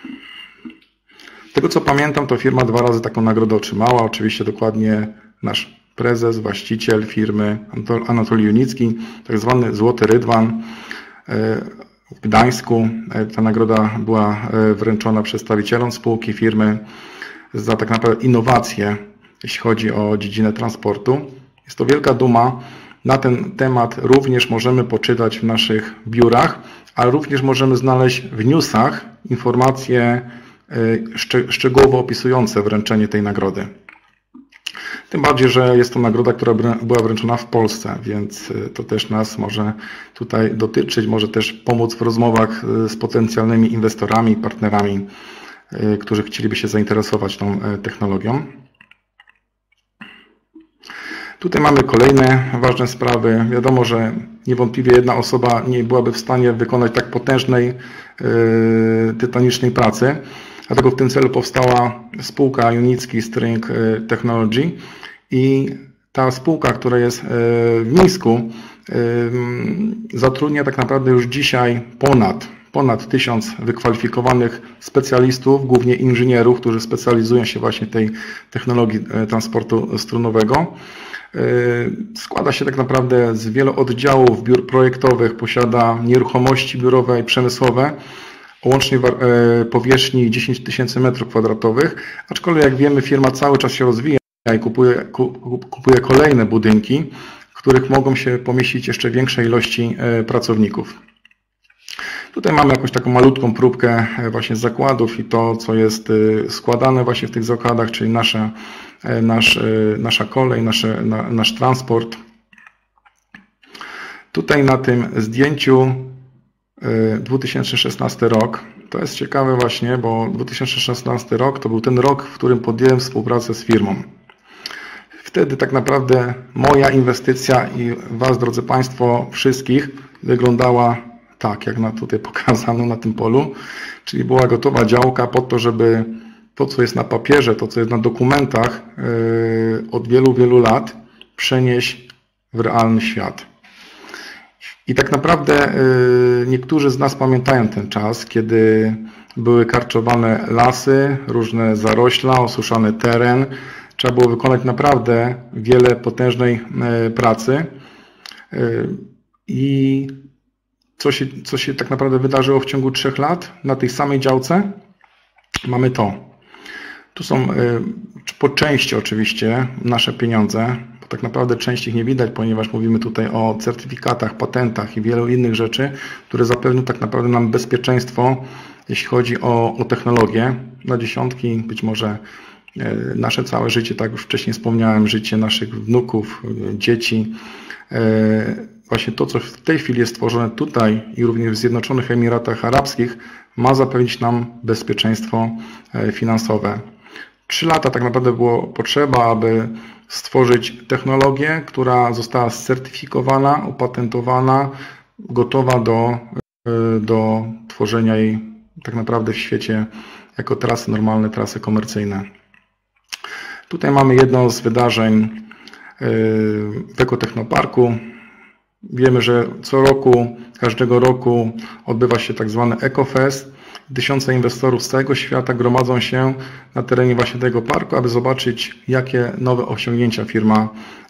Z tego co pamiętam, to firma dwa razy taką nagrodę otrzymała, oczywiście dokładnie nasz prezes, właściciel firmy Anatolij Junicki, tak zwany Złoty Rydwan w Gdańsku. Ta nagroda była wręczona przedstawicielom spółki, firmy za tak naprawdę innowacje, jeśli chodzi o dziedzinę transportu. Jest to wielka duma. Na ten temat również możemy poczytać w naszych biurach, ale również możemy znaleźć w newsach informacje szczegółowo opisujące wręczenie tej nagrody. Tym bardziej, że jest to nagroda, która była wręczona w Polsce, więc to też nas może tutaj dotyczyć, może też pomóc w rozmowach z potencjalnymi inwestorami, partnerami, którzy chcieliby się zainteresować tą technologią. Tutaj mamy kolejne ważne sprawy. Wiadomo, że niewątpliwie jedna osoba nie byłaby w stanie wykonać tak potężnej, tytanicznej pracy. Dlatego w tym celu powstała spółka Junicki String Technology i ta spółka, która jest w Mińsku, zatrudnia tak naprawdę już dzisiaj ponad, ponad tysiąc wykwalifikowanych specjalistów, głównie inżynierów, którzy specjalizują się właśnie w tej technologii transportu strunowego. Składa się tak naprawdę z wielu oddziałów biur projektowych, posiada nieruchomości biurowe i przemysłowe o łącznej powierzchni dziesięć tysięcy metrów kwadratowych, aczkolwiek jak wiemy, firma cały czas się rozwija i kupuje, kupuje kolejne budynki, w których mogą się pomieścić jeszcze większe ilości pracowników. Tutaj mamy jakąś taką malutką próbkę właśnie z zakładów i to, co jest składane właśnie w tych zakładach, czyli nasza, nasz, nasza kolej, nasze, na, nasz transport. Tutaj na tym zdjęciu dwa tysiące szesnasty rok. To jest ciekawe właśnie, bo dwa tysiące szesnasty rok to był ten rok, w którym podjąłem współpracę z firmą. wtedy tak naprawdę moja inwestycja i Was, drodzy Państwo, wszystkich wyglądała tak, jak na tutaj pokazano na tym polu, czyli była gotowa działka po to, żeby to, co jest na papierze, to, co jest na dokumentach yy, od wielu, wielu lat przenieść w realny świat. I tak naprawdę yy, niektórzy z nas pamiętają ten czas, kiedy były karczowane lasy, różne zarośla, osuszany teren. Trzeba było wykonać naprawdę wiele potężnej yy, pracy. Yy, I co się, co się tak naprawdę wydarzyło w ciągu trzech lat na tej samej działce? Mamy to. Tu są po części oczywiście nasze pieniądze, bo tak naprawdę części ich nie widać, ponieważ mówimy tutaj o certyfikatach, patentach i wielu innych rzeczy, które zapewnią tak naprawdę nam bezpieczeństwo, jeśli chodzi o, o technologię na dziesiątki, być może nasze całe życie, tak już wcześniej wspomniałem, życie naszych wnuków, dzieci. Właśnie to, co w tej chwili jest stworzone tutaj i również w Zjednoczonych Emiratach Arabskich, ma zapewnić nam bezpieczeństwo finansowe. Trzy lata tak naprawdę było potrzeba, aby stworzyć technologię, która została certyfikowana, opatentowana, gotowa do, do tworzenia jej tak naprawdę w świecie jako trasy normalne, trasy komercyjne. Tutaj mamy jedno z wydarzeń w Ekotechnoparku. Wiemy, że co roku, każdego roku odbywa się tak zwany EcoFest. Tysiące inwestorów z całego świata gromadzą się na terenie właśnie tego parku, aby zobaczyć, jakie nowe osiągnięcia firma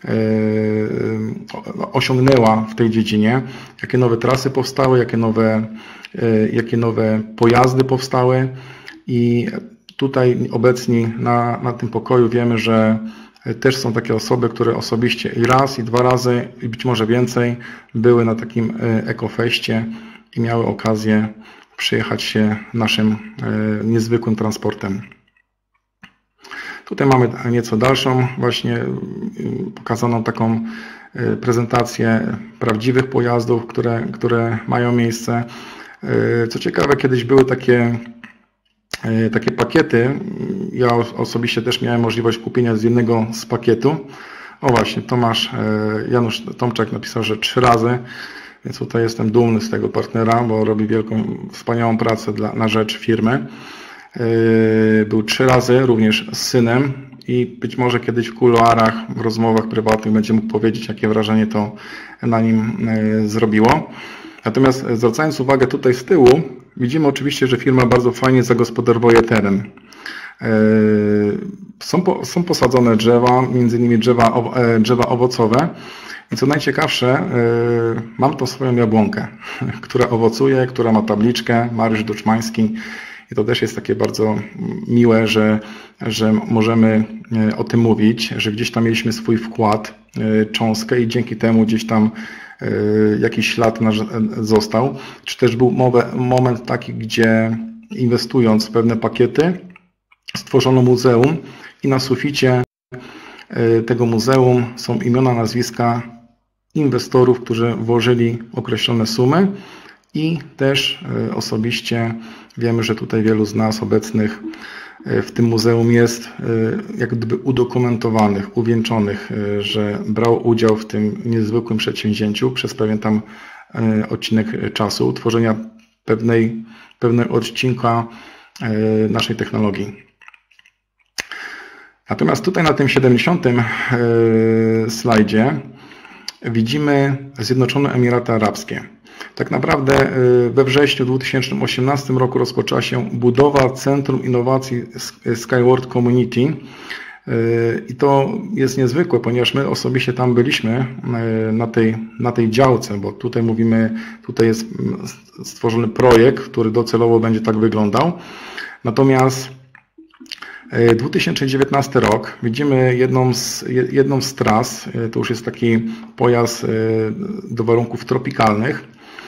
osiągnęła w tej dziedzinie, jakie nowe trasy powstały, jakie nowe, jakie nowe pojazdy powstały. I tutaj obecni na, na tym pokoju wiemy, że też są takie osoby, które osobiście i raz, i dwa razy, i być może więcej były na takim ekofeście i miały okazję przejechać się naszym niezwykłym transportem. Tutaj mamy nieco dalszą właśnie pokazaną taką prezentację prawdziwych pojazdów, które, które mają miejsce. Co ciekawe, kiedyś były takie Takie pakiety. Ja osobiście też miałem możliwość kupienia z jednego z pakietu. O właśnie, Tomasz, Janusz Tomczak napisał, że trzy razy, więc tutaj jestem dumny z tego partnera, bo robi wielką, wspaniałą pracę dla, na rzecz firmy. Był trzy razy, również z synem i być może kiedyś w kuluarach, w rozmowach prywatnych będzie mógł powiedzieć, jakie wrażenie to na nim zrobiło. Natomiast zwracając uwagę tutaj z tyłu, widzimy oczywiście, że firma bardzo fajnie zagospodarowuje teren. Są, po, są posadzone drzewa, między innymi drzewa, drzewa owocowe i co najciekawsze, mam tą swoją jabłonkę, która owocuje, która ma tabliczkę Mariusz Duczmański i to też jest takie bardzo miłe, że, że możemy o tym mówić, że gdzieś tam mieliśmy swój wkład, cząstkę i dzięki temu gdzieś tam jakiś ślad nasz został, czy też był moment taki, gdzie inwestując w pewne pakiety stworzono muzeum i na suficie tego muzeum są imiona, nazwiska inwestorów, którzy włożyli określone sumy i też osobiście wiemy, że tutaj wielu z nas obecnych w tym muzeum jest jak gdyby udokumentowanych, uwieńczonych, że brał udział w tym niezwykłym przedsięwzięciu przez pewien tam odcinek czasu, tworzenia pewnej, pewnego odcinka naszej technologii. Natomiast tutaj na tym siedemdziesiątym slajdzie widzimy Zjednoczone Emiraty Arabskie. Tak naprawdę we wrześniu dwa tysiące osiemnastym roku rozpoczęła się budowa Centrum Innowacji Skyward Community i to jest niezwykłe, ponieważ my osobiście tam byliśmy na tej, na tej działce, bo tutaj mówimy, tutaj jest stworzony projekt, który docelowo będzie tak wyglądał. Natomiast dwa tysiące dziewiętnasty rok, widzimy jedną z, jedną z tras, to już jest taki pojazd do warunków tropikalnych.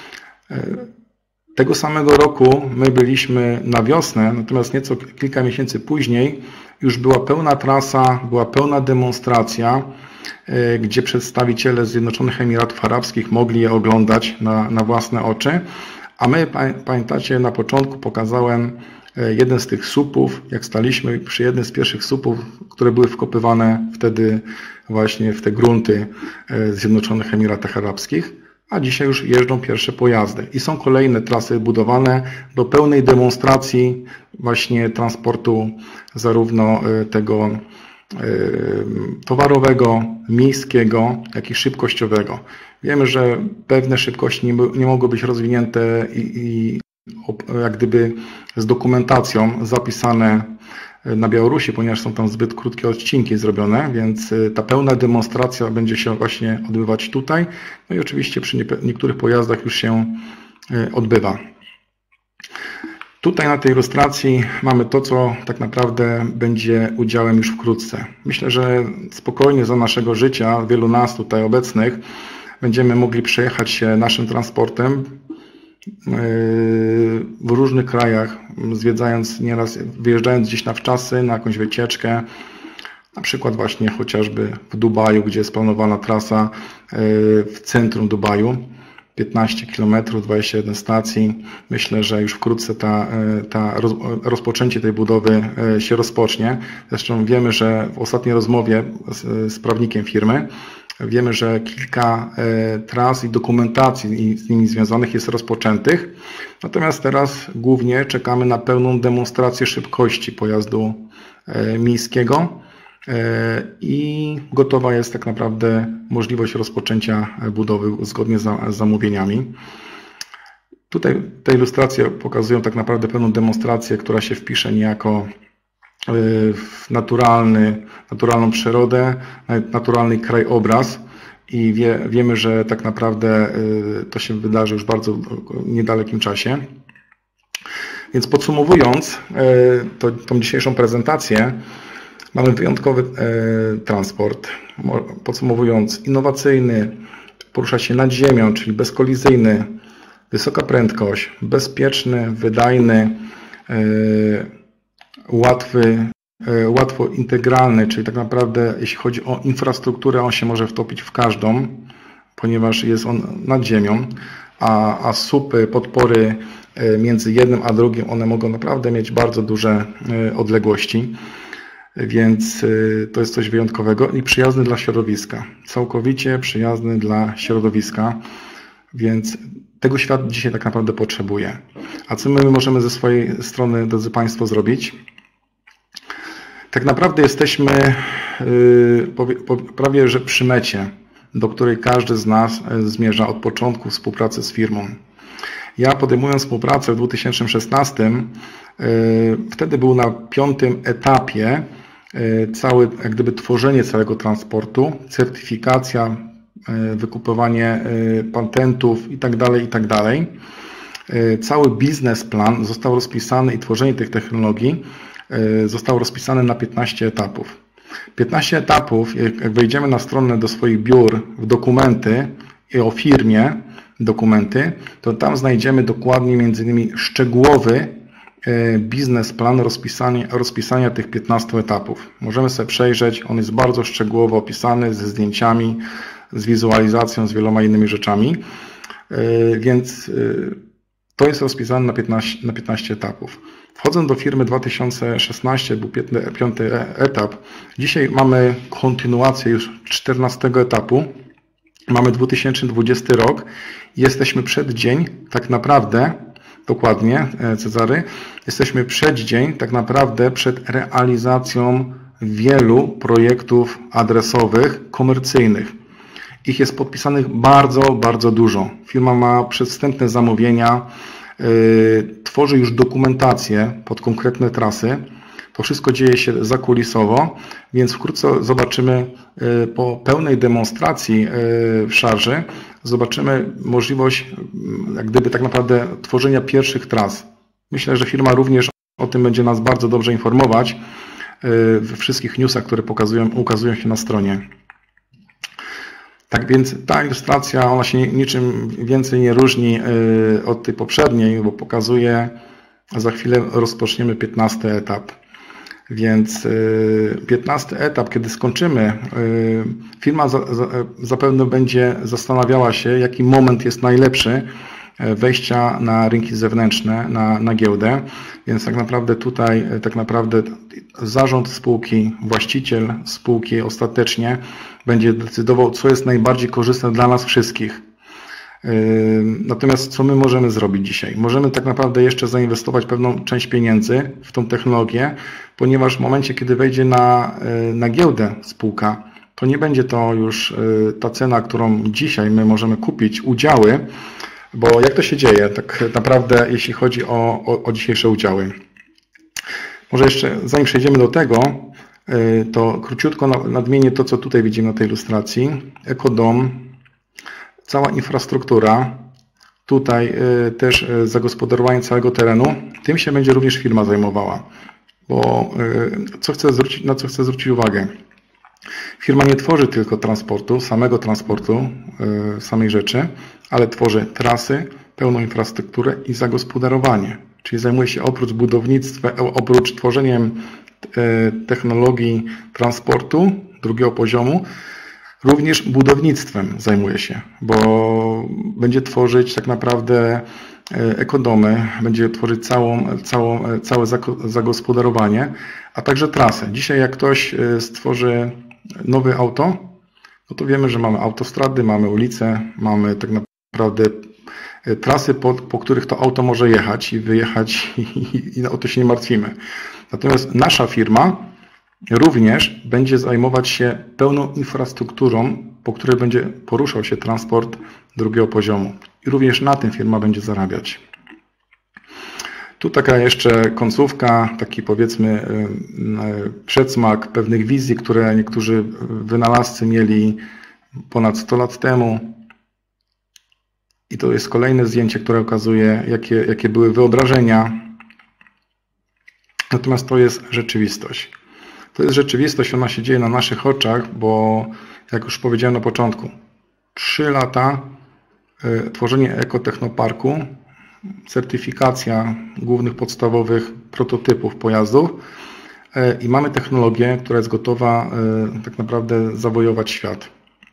Tego samego roku my byliśmy na wiosnę, natomiast nieco kilka miesięcy później już była pełna trasa, była pełna demonstracja, gdzie przedstawiciele Zjednoczonych Emiratów Arabskich mogli je oglądać na, na własne oczy. A my, pamiętacie, na początku pokazałem jeden z tych słupów, jak staliśmy przy jednym z pierwszych słupów, które były wkopywane wtedy właśnie w te grunty w Zjednoczonych Emiratach Arabskich, a dzisiaj już jeżdżą pierwsze pojazdy i są kolejne trasy budowane do pełnej demonstracji właśnie transportu zarówno tego towarowego, miejskiego, jak i szybkościowego. Wiemy, że pewne szybkości nie, nie mogą być rozwinięte i, i jak gdyby z dokumentacją zapisane na Białorusi, ponieważ są tam zbyt krótkie odcinki zrobione, więc ta pełna demonstracja będzie się właśnie odbywać tutaj. No i oczywiście przy niektórych pojazdach już się odbywa. Tutaj na tej ilustracji mamy to, co tak naprawdę będzie udziałem już wkrótce. Myślę, że spokojnie za naszego życia, wielu nas tutaj obecnych, będziemy mogli przejechać się naszym transportem w różnych krajach, zwiedzając nieraz, wyjeżdżając gdzieś na wczasy, na jakąś wycieczkę, na przykład właśnie chociażby w Dubaju, gdzie jest planowana trasa w centrum Dubaju, piętnaście kilometrów, dwadzieścia jeden stacji. Myślę, że już wkrótce ta, ta rozpoczęcie tej budowy się rozpocznie. Zresztą wiemy, że w ostatniej rozmowie z, z prawnikiem firmy wiemy, że kilka tras i dokumentacji z nimi związanych jest rozpoczętych. Natomiast teraz głównie czekamy na pełną demonstrację szybkości pojazdu miejskiego i gotowa jest tak naprawdę możliwość rozpoczęcia budowy zgodnie z zamówieniami. Tutaj te ilustracje pokazują tak naprawdę pełną demonstrację, która się wpisze niejako w naturalny, naturalną przyrodę, naturalny krajobraz i wie, wiemy, że tak naprawdę to się wydarzy już w bardzo niedalekim czasie. Więc podsumowując to, tą dzisiejszą prezentację, mamy wyjątkowy transport, podsumowując innowacyjny, porusza się nad ziemią, czyli bezkolizyjny, wysoka prędkość, bezpieczny, wydajny, łatwy, łatwo integralny, czyli tak naprawdę jeśli chodzi o infrastrukturę, on się może wtopić w każdą, ponieważ jest on nad ziemią, a, a słupy, podpory między jednym a drugim, one mogą naprawdę mieć bardzo duże odległości, więc to jest coś wyjątkowego i przyjazny dla środowiska, całkowicie przyjazny dla środowiska, więc tego świat dzisiaj tak naprawdę potrzebuje. A co my możemy ze swojej strony, drodzy Państwo, zrobić? Tak naprawdę jesteśmy prawie że przy mecie, do której każdy z nas zmierza od początku współpracy z firmą. Ja podejmując współpracę w dwa tysiące szesnastym, wtedy był na piątym etapie całe, jak gdyby tworzenie całego transportu, certyfikacja, wykupywanie patentów itd., itd. Cały biznesplan został rozpisany i tworzenie tych technologii zostało rozpisane na piętnaście etapów. piętnaście etapów, jak wejdziemy na stronę do swoich biur w dokumenty i o firmie dokumenty, to tam znajdziemy dokładnie między innymi szczegółowy biznesplan rozpisania, rozpisania tych piętnastu etapów. Możemy sobie przejrzeć, on jest bardzo szczegółowo opisany ze zdjęciami, z wizualizacją, z wieloma innymi rzeczami, więc to jest rozpisane na piętnaście, na piętnaście etapów. Wchodząc do firmy dwa tysiące szesnasty, był piąty etap. Dzisiaj mamy kontynuację już czternastego etapu. Mamy dwa tysiące dwudziesty rok. Jesteśmy przed dzień, tak naprawdę, dokładnie, Cezary, jesteśmy przed dzień, tak naprawdę przed realizacją wielu projektów adresowych, komercyjnych. Ich jest podpisanych bardzo, bardzo dużo. Firma ma przedwstępne zamówienia, yy, tworzy już dokumentację pod konkretne trasy. To wszystko dzieje się zakulisowo, więc wkrótce zobaczymy yy, po pełnej demonstracji yy, w szarży, zobaczymy możliwość yy, jak gdyby tak naprawdę tworzenia pierwszych tras. Myślę, że firma również o tym będzie nas bardzo dobrze informować yy, we wszystkich newsach, które pokazują, ukazują się na stronie. Tak więc ta ilustracja, ona się niczym więcej nie różni od tej poprzedniej, bo pokazuje, za chwilę rozpoczniemy piętnasty etap. Więc piętnasty etap, kiedy skończymy, firma zapewne będzie zastanawiała się, jaki moment jest najlepszy wejścia na rynki zewnętrzne, na, na giełdę, więc tak naprawdę tutaj tak naprawdę zarząd spółki, właściciel spółki ostatecznie będzie decydował, co jest najbardziej korzystne dla nas wszystkich. Natomiast co my możemy zrobić dzisiaj? Możemy tak naprawdę jeszcze zainwestować pewną część pieniędzy w tą technologię, ponieważ w momencie, kiedy wejdzie na, na giełdę spółka, to nie będzie to już ta cena, którą dzisiaj my możemy kupić udziały, bo jak to się dzieje tak naprawdę, jeśli chodzi o, o, o dzisiejsze udziały. Może jeszcze zanim przejdziemy do tego, to króciutko nadmienię to, co tutaj widzimy na tej ilustracji. Ekodom, cała infrastruktura, tutaj też zagospodarowanie całego terenu, tym się będzie również firma zajmowała. Bo co chcę zwrócić, na co chcę zwrócić uwagę? Firma nie tworzy tylko transportu, samego transportu, samej rzeczy, ale tworzy trasy, pełną infrastrukturę i zagospodarowanie. Czyli zajmuje się oprócz budownictwa, oprócz tworzeniem technologii transportu drugiego poziomu, również budownictwem zajmuje się, bo będzie tworzyć tak naprawdę ekodomy, będzie tworzyć całą, całą, całe zagospodarowanie, a także trasę. Dzisiaj jak ktoś stworzy nowe auto, no to wiemy, że mamy autostrady, mamy ulice, mamy tak naprawdę trasy, po, po których to auto może jechać i wyjechać i, i, i o to się nie martwimy. Natomiast nasza firma również będzie zajmować się pełną infrastrukturą, po której będzie poruszał się transport drugiego poziomu. I również na tym firma będzie zarabiać. Tu taka jeszcze końcówka, taki powiedzmy przedsmak pewnych wizji, które niektórzy wynalazcy mieli ponad sto lat temu. I to jest kolejne zdjęcie, które okazuje, jakie, jakie były wyobrażenia. Natomiast to jest rzeczywistość. To jest rzeczywistość, ona się dzieje na naszych oczach, bo jak już powiedziałem na początku, trzy lata tworzenie ekotechnoparku, certyfikacja głównych podstawowych prototypów pojazdów i mamy technologię, która jest gotowa tak naprawdę zawojować świat.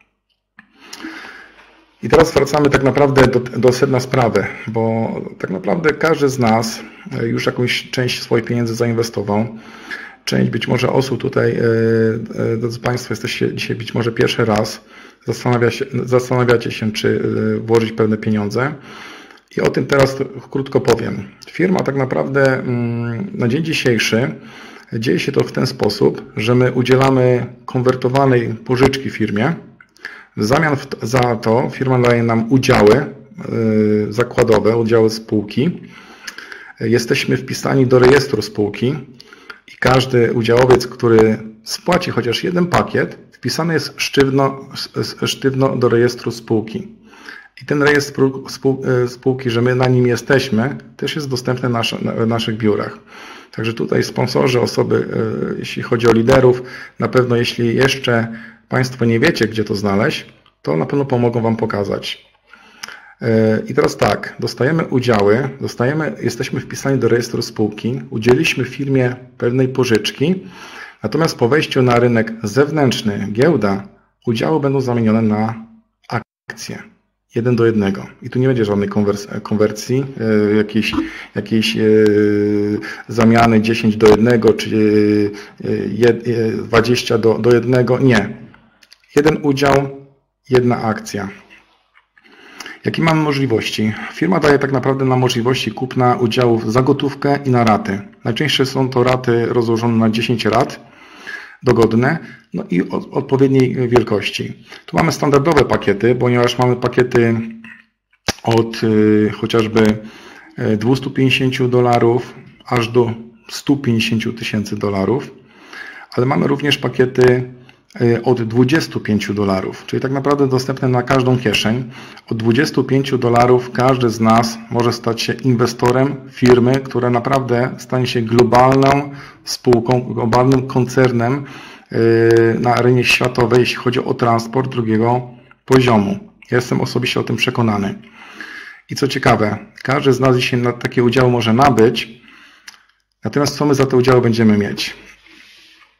I teraz wracamy tak naprawdę do, do sedna sprawy, bo tak naprawdę każdy z nas już jakąś część swoich pieniędzy zainwestował. Część być może osób tutaj, drodzy Państwo, jesteście dzisiaj być może pierwszy raz, zastanawia się, zastanawiacie się, czy włożyć pewne pieniądze. I o tym teraz krótko powiem. Firma tak naprawdę na dzień dzisiejszy dzieje się to w ten sposób, że my udzielamy konwertowanej pożyczki firmie. W zamian za to firma daje nam udziały zakładowe, udziały spółki. Jesteśmy wpisani do rejestru spółki i każdy udziałowiec, który spłaci chociaż jeden pakiet, wpisany jest sztywno, sztywno do rejestru spółki. I ten rejestr spółki, że my na nim jesteśmy, też jest dostępny w naszych biurach. Także tutaj sponsorzy, osoby, jeśli chodzi o liderów, na pewno jeśli jeszcze Państwo nie wiecie, gdzie to znaleźć, to na pewno pomogą Wam pokazać. I teraz tak, dostajemy udziały, dostajemy, jesteśmy wpisani do rejestru spółki, udzieliliśmy firmie pewnej pożyczki, natomiast po wejściu na rynek zewnętrzny, giełda, udziały będą zamienione na akcje. Jeden do jednego. I tu nie będzie żadnej konwersji, jakiejś, jakiejś zamiany dziesięć do jednego, czy dwadzieścia do jednego. Nie. Jeden udział, jedna akcja. Jakie mamy możliwości? Firma daje tak naprawdę nam możliwości kupna udziałów za gotówkę i na raty. Najczęściej są to raty rozłożone na dziesięć rat, dogodne, no i odpowiedniej wielkości. Tu mamy standardowe pakiety, ponieważ mamy pakiety od y, chociażby dwieście pięćdziesiąt dolarów aż do sto pięćdziesiąt tysięcy dolarów, ale mamy również pakiety od dwudziestu pięciu dolarów, czyli tak naprawdę dostępne na każdą kieszeń. Od dwudziestu pięciu dolarów każdy z nas może stać się inwestorem firmy, która naprawdę stanie się globalną spółką, globalnym koncernem na arenie światowej, jeśli chodzi o transport drugiego poziomu. Ja jestem osobiście o tym przekonany. I co ciekawe, każdy z nas dzisiaj na takie udziały może nabyć, natomiast co my za te udziały będziemy mieć?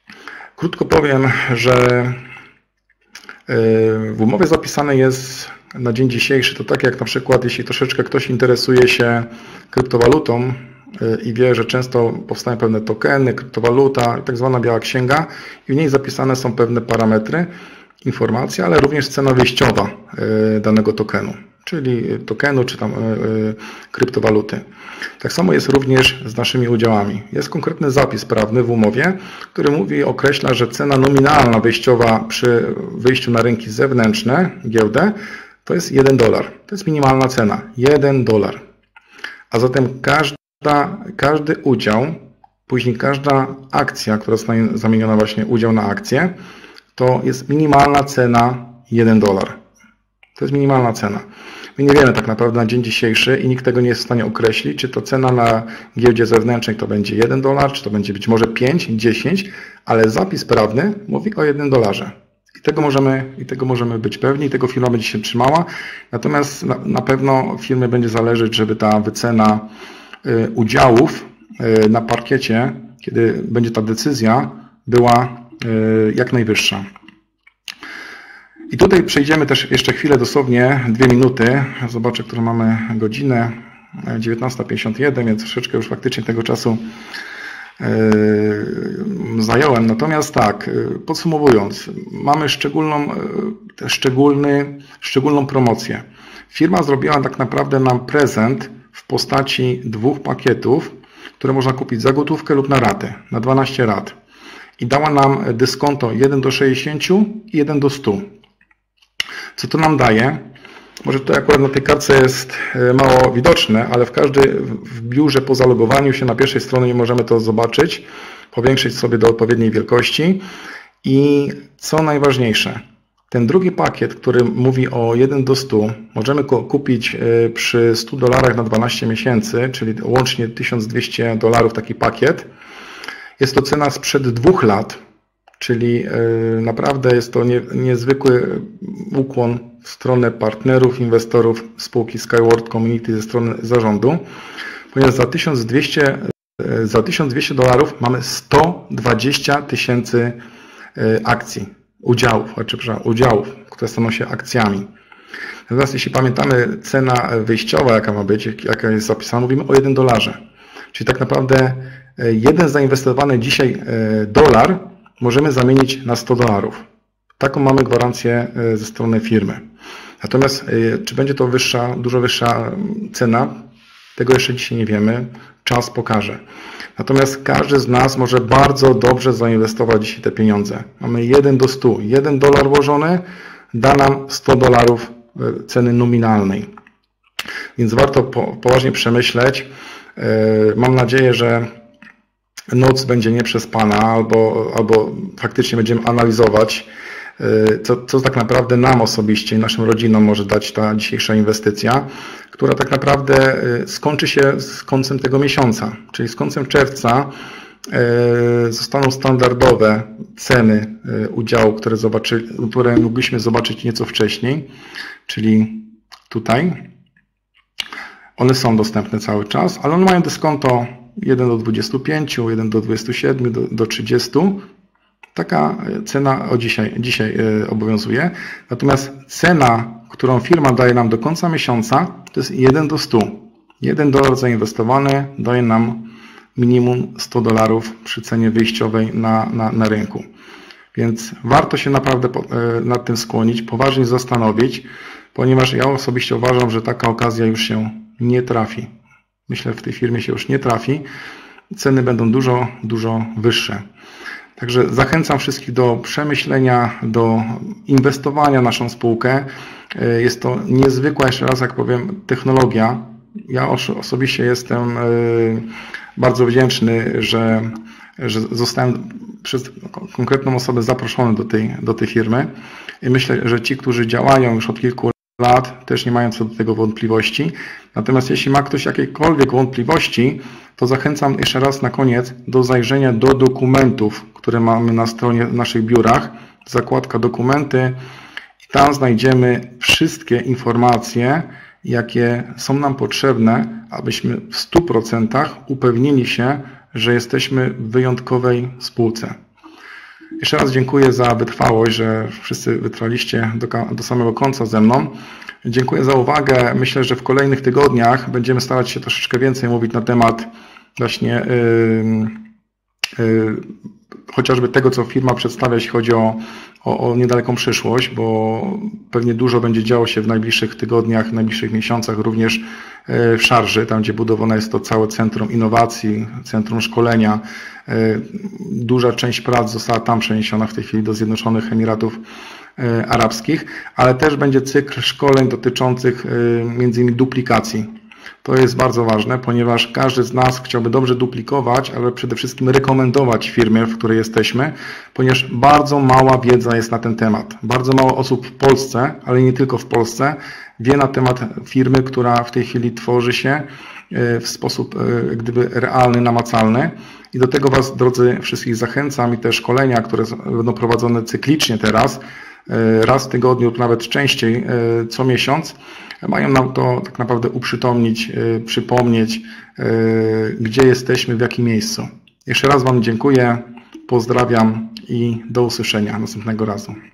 Krótko powiem, że w umowie zapisane jest na dzień dzisiejszy, to tak jak na przykład, jeśli troszeczkę ktoś interesuje się kryptowalutą i wie, że często powstają pewne tokeny, kryptowaluta, tak zwana biała księga i w niej zapisane są pewne parametry, informacje, ale również cena wyjściowa danego tokenu, czyli tokenu czy tam kryptowaluty. Tak samo jest również z naszymi udziałami. Jest konkretny zapis prawny w umowie, który mówi, określa, że cena nominalna wyjściowa przy wyjściu na rynki zewnętrzne, giełdę, to jest jeden dolar. To jest minimalna cena, jeden dolar. A zatem każda, każdy udział, później każda akcja, która zostanie zamieniona właśnie udział na akcję, to jest minimalna cena jeden dolar. To jest minimalna cena. My nie wiemy tak naprawdę na dzień dzisiejszy i nikt tego nie jest w stanie określić, czy to cena na giełdzie zewnętrznej to będzie jeden dolar, czy to będzie być może pięć, dziesięć, ale zapis prawny mówi o jednym dolarze. I tego możemy, i tego możemy być pewni, i tego firma będzie się trzymała. Natomiast na, na pewno firmie będzie zależeć, żeby ta wycena y, udziałów y, na parkiecie, kiedy będzie ta decyzja, była y, jak najwyższa. I tutaj przejdziemy też jeszcze chwilę, dosłownie dwie minuty. Zobaczę, którą mamy godzinę. dziewiętnasta pięćdziesiąt jeden, więc troszeczkę już faktycznie tego czasu yy, zająłem. Natomiast tak, podsumowując, mamy szczególną, szczególny, szczególną promocję. Firma zrobiła tak naprawdę nam prezent w postaci dwóch pakietów, które można kupić za gotówkę lub na raty, na dwanaście rat. I dała nam dyskonto jeden do sześćdziesięciu i jeden do stu. Co to nam daje? Może to akurat na tej kartce jest mało widoczne, ale w każdy w biurze po zalogowaniu się na pierwszej stronie możemy to zobaczyć, powiększyć sobie do odpowiedniej wielkości. I co najważniejsze, ten drugi pakiet, który mówi o jeden do stu, możemy go kupić przy stu dolarach na dwanaście miesięcy, czyli łącznie tysiąc dwieście dolarów taki pakiet. Jest to cena sprzed dwóch lat. Czyli naprawdę jest to nie, niezwykły ukłon w stronę partnerów, inwestorów spółki Skyward Community ze strony zarządu, ponieważ za tysiąc dwieście, za tysiąc dwieście dolarów mamy sto dwadzieścia tysięcy akcji, udziałów, przepraszam, udziałów, które staną się akcjami. Natomiast jeśli pamiętamy cena wyjściowa, jaka ma być, jaka jest zapisana, mówimy o jednym dolarze. Czyli tak naprawdę jeden zainwestowany dzisiaj dolar możemy zamienić na sto dolarów. Taką mamy gwarancję ze strony firmy. Natomiast czy będzie to wyższa, dużo wyższa cena, tego jeszcze dzisiaj nie wiemy. Czas pokaże. Natomiast każdy z nas może bardzo dobrze zainwestować dzisiaj te pieniądze. Mamy jeden do stu. jeden dolar włożony da nam sto dolarów ceny nominalnej. Więc warto poważnie przemyśleć. Mam nadzieję, że noc będzie nieprzespana, albo, albo faktycznie będziemy analizować, co, co tak naprawdę nam osobiście i naszym rodzinom może dać ta dzisiejsza inwestycja, która tak naprawdę skończy się z końcem tego miesiąca, czyli z końcem czerwca zostaną standardowe ceny udziału, które, zobaczy, które mogliśmy zobaczyć nieco wcześniej, czyli tutaj. One są dostępne cały czas, ale one mają dyskonto jeden do dwudziestu pięciu, jeden do dwudziestu siedmiu, do, do trzydziestu. Taka cena o dzisiaj, dzisiaj obowiązuje. Natomiast cena, którą firma daje nam do końca miesiąca, to jest jeden do stu. jeden dolar zainwestowany daje nam minimum sto dolarów przy cenie wyjściowej na, na, na rynku. Więc warto się naprawdę nad tym skłonić, poważnie zastanowić, ponieważ ja osobiście uważam, że taka okazja już się nie trafi. Myślę, że w tej firmie się już nie trafi. Ceny będą dużo, dużo wyższe. Także zachęcam wszystkich do przemyślenia, do inwestowania w naszą spółkę. Jest to niezwykła, jeszcze raz jak powiem, technologia. Ja osobiście jestem bardzo wdzięczny, że, że zostałem przez konkretną osobę zaproszony do tej, do tej firmy. I myślę, że ci, którzy działają już od kilku lat, też nie mają co do tego wątpliwości. Natomiast jeśli ma ktoś jakiekolwiek wątpliwości, to zachęcam jeszcze raz na koniec do zajrzenia do dokumentów, które mamy na stronie w naszych biurach. Zakładka dokumenty i tam znajdziemy wszystkie informacje, jakie są nam potrzebne, abyśmy w stu procentach upewnili się, że jesteśmy w wyjątkowej spółce. Jeszcze raz dziękuję za wytrwałość, że wszyscy wytrwaliście do, do samego końca ze mną. Dziękuję za uwagę. Myślę, że w kolejnych tygodniach będziemy starać się troszeczkę więcej mówić na temat właśnie yy, yy, chociażby tego, co firma przedstawia, jeśli chodzi o, o, o niedaleką przyszłość, bo pewnie dużo będzie działo się w najbliższych tygodniach, w najbliższych miesiącach, również w Szarży, tam gdzie budowane jest to całe centrum innowacji, centrum szkolenia. Duża część prac została tam przeniesiona w tej chwili do Zjednoczonych Emiratów Arabskich, ale też będzie cykl szkoleń dotyczących między innymi duplikacji. To jest bardzo ważne, ponieważ każdy z nas chciałby dobrze duplikować, ale przede wszystkim rekomendować firmie, w której jesteśmy, ponieważ bardzo mała wiedza jest na ten temat. Bardzo mało osób w Polsce, ale nie tylko w Polsce, wie na temat firmy, która w tej chwili tworzy się w sposób jak gdyby realny, namacalny. I do tego Was, drodzy, wszystkich zachęcam i te szkolenia, które będą prowadzone cyklicznie teraz, raz w tygodniu lub nawet częściej, co miesiąc, mają nam to tak naprawdę uprzytomnić, przypomnieć, gdzie jesteśmy, w jakim miejscu. Jeszcze raz Wam dziękuję, pozdrawiam i do usłyszenia następnego razu.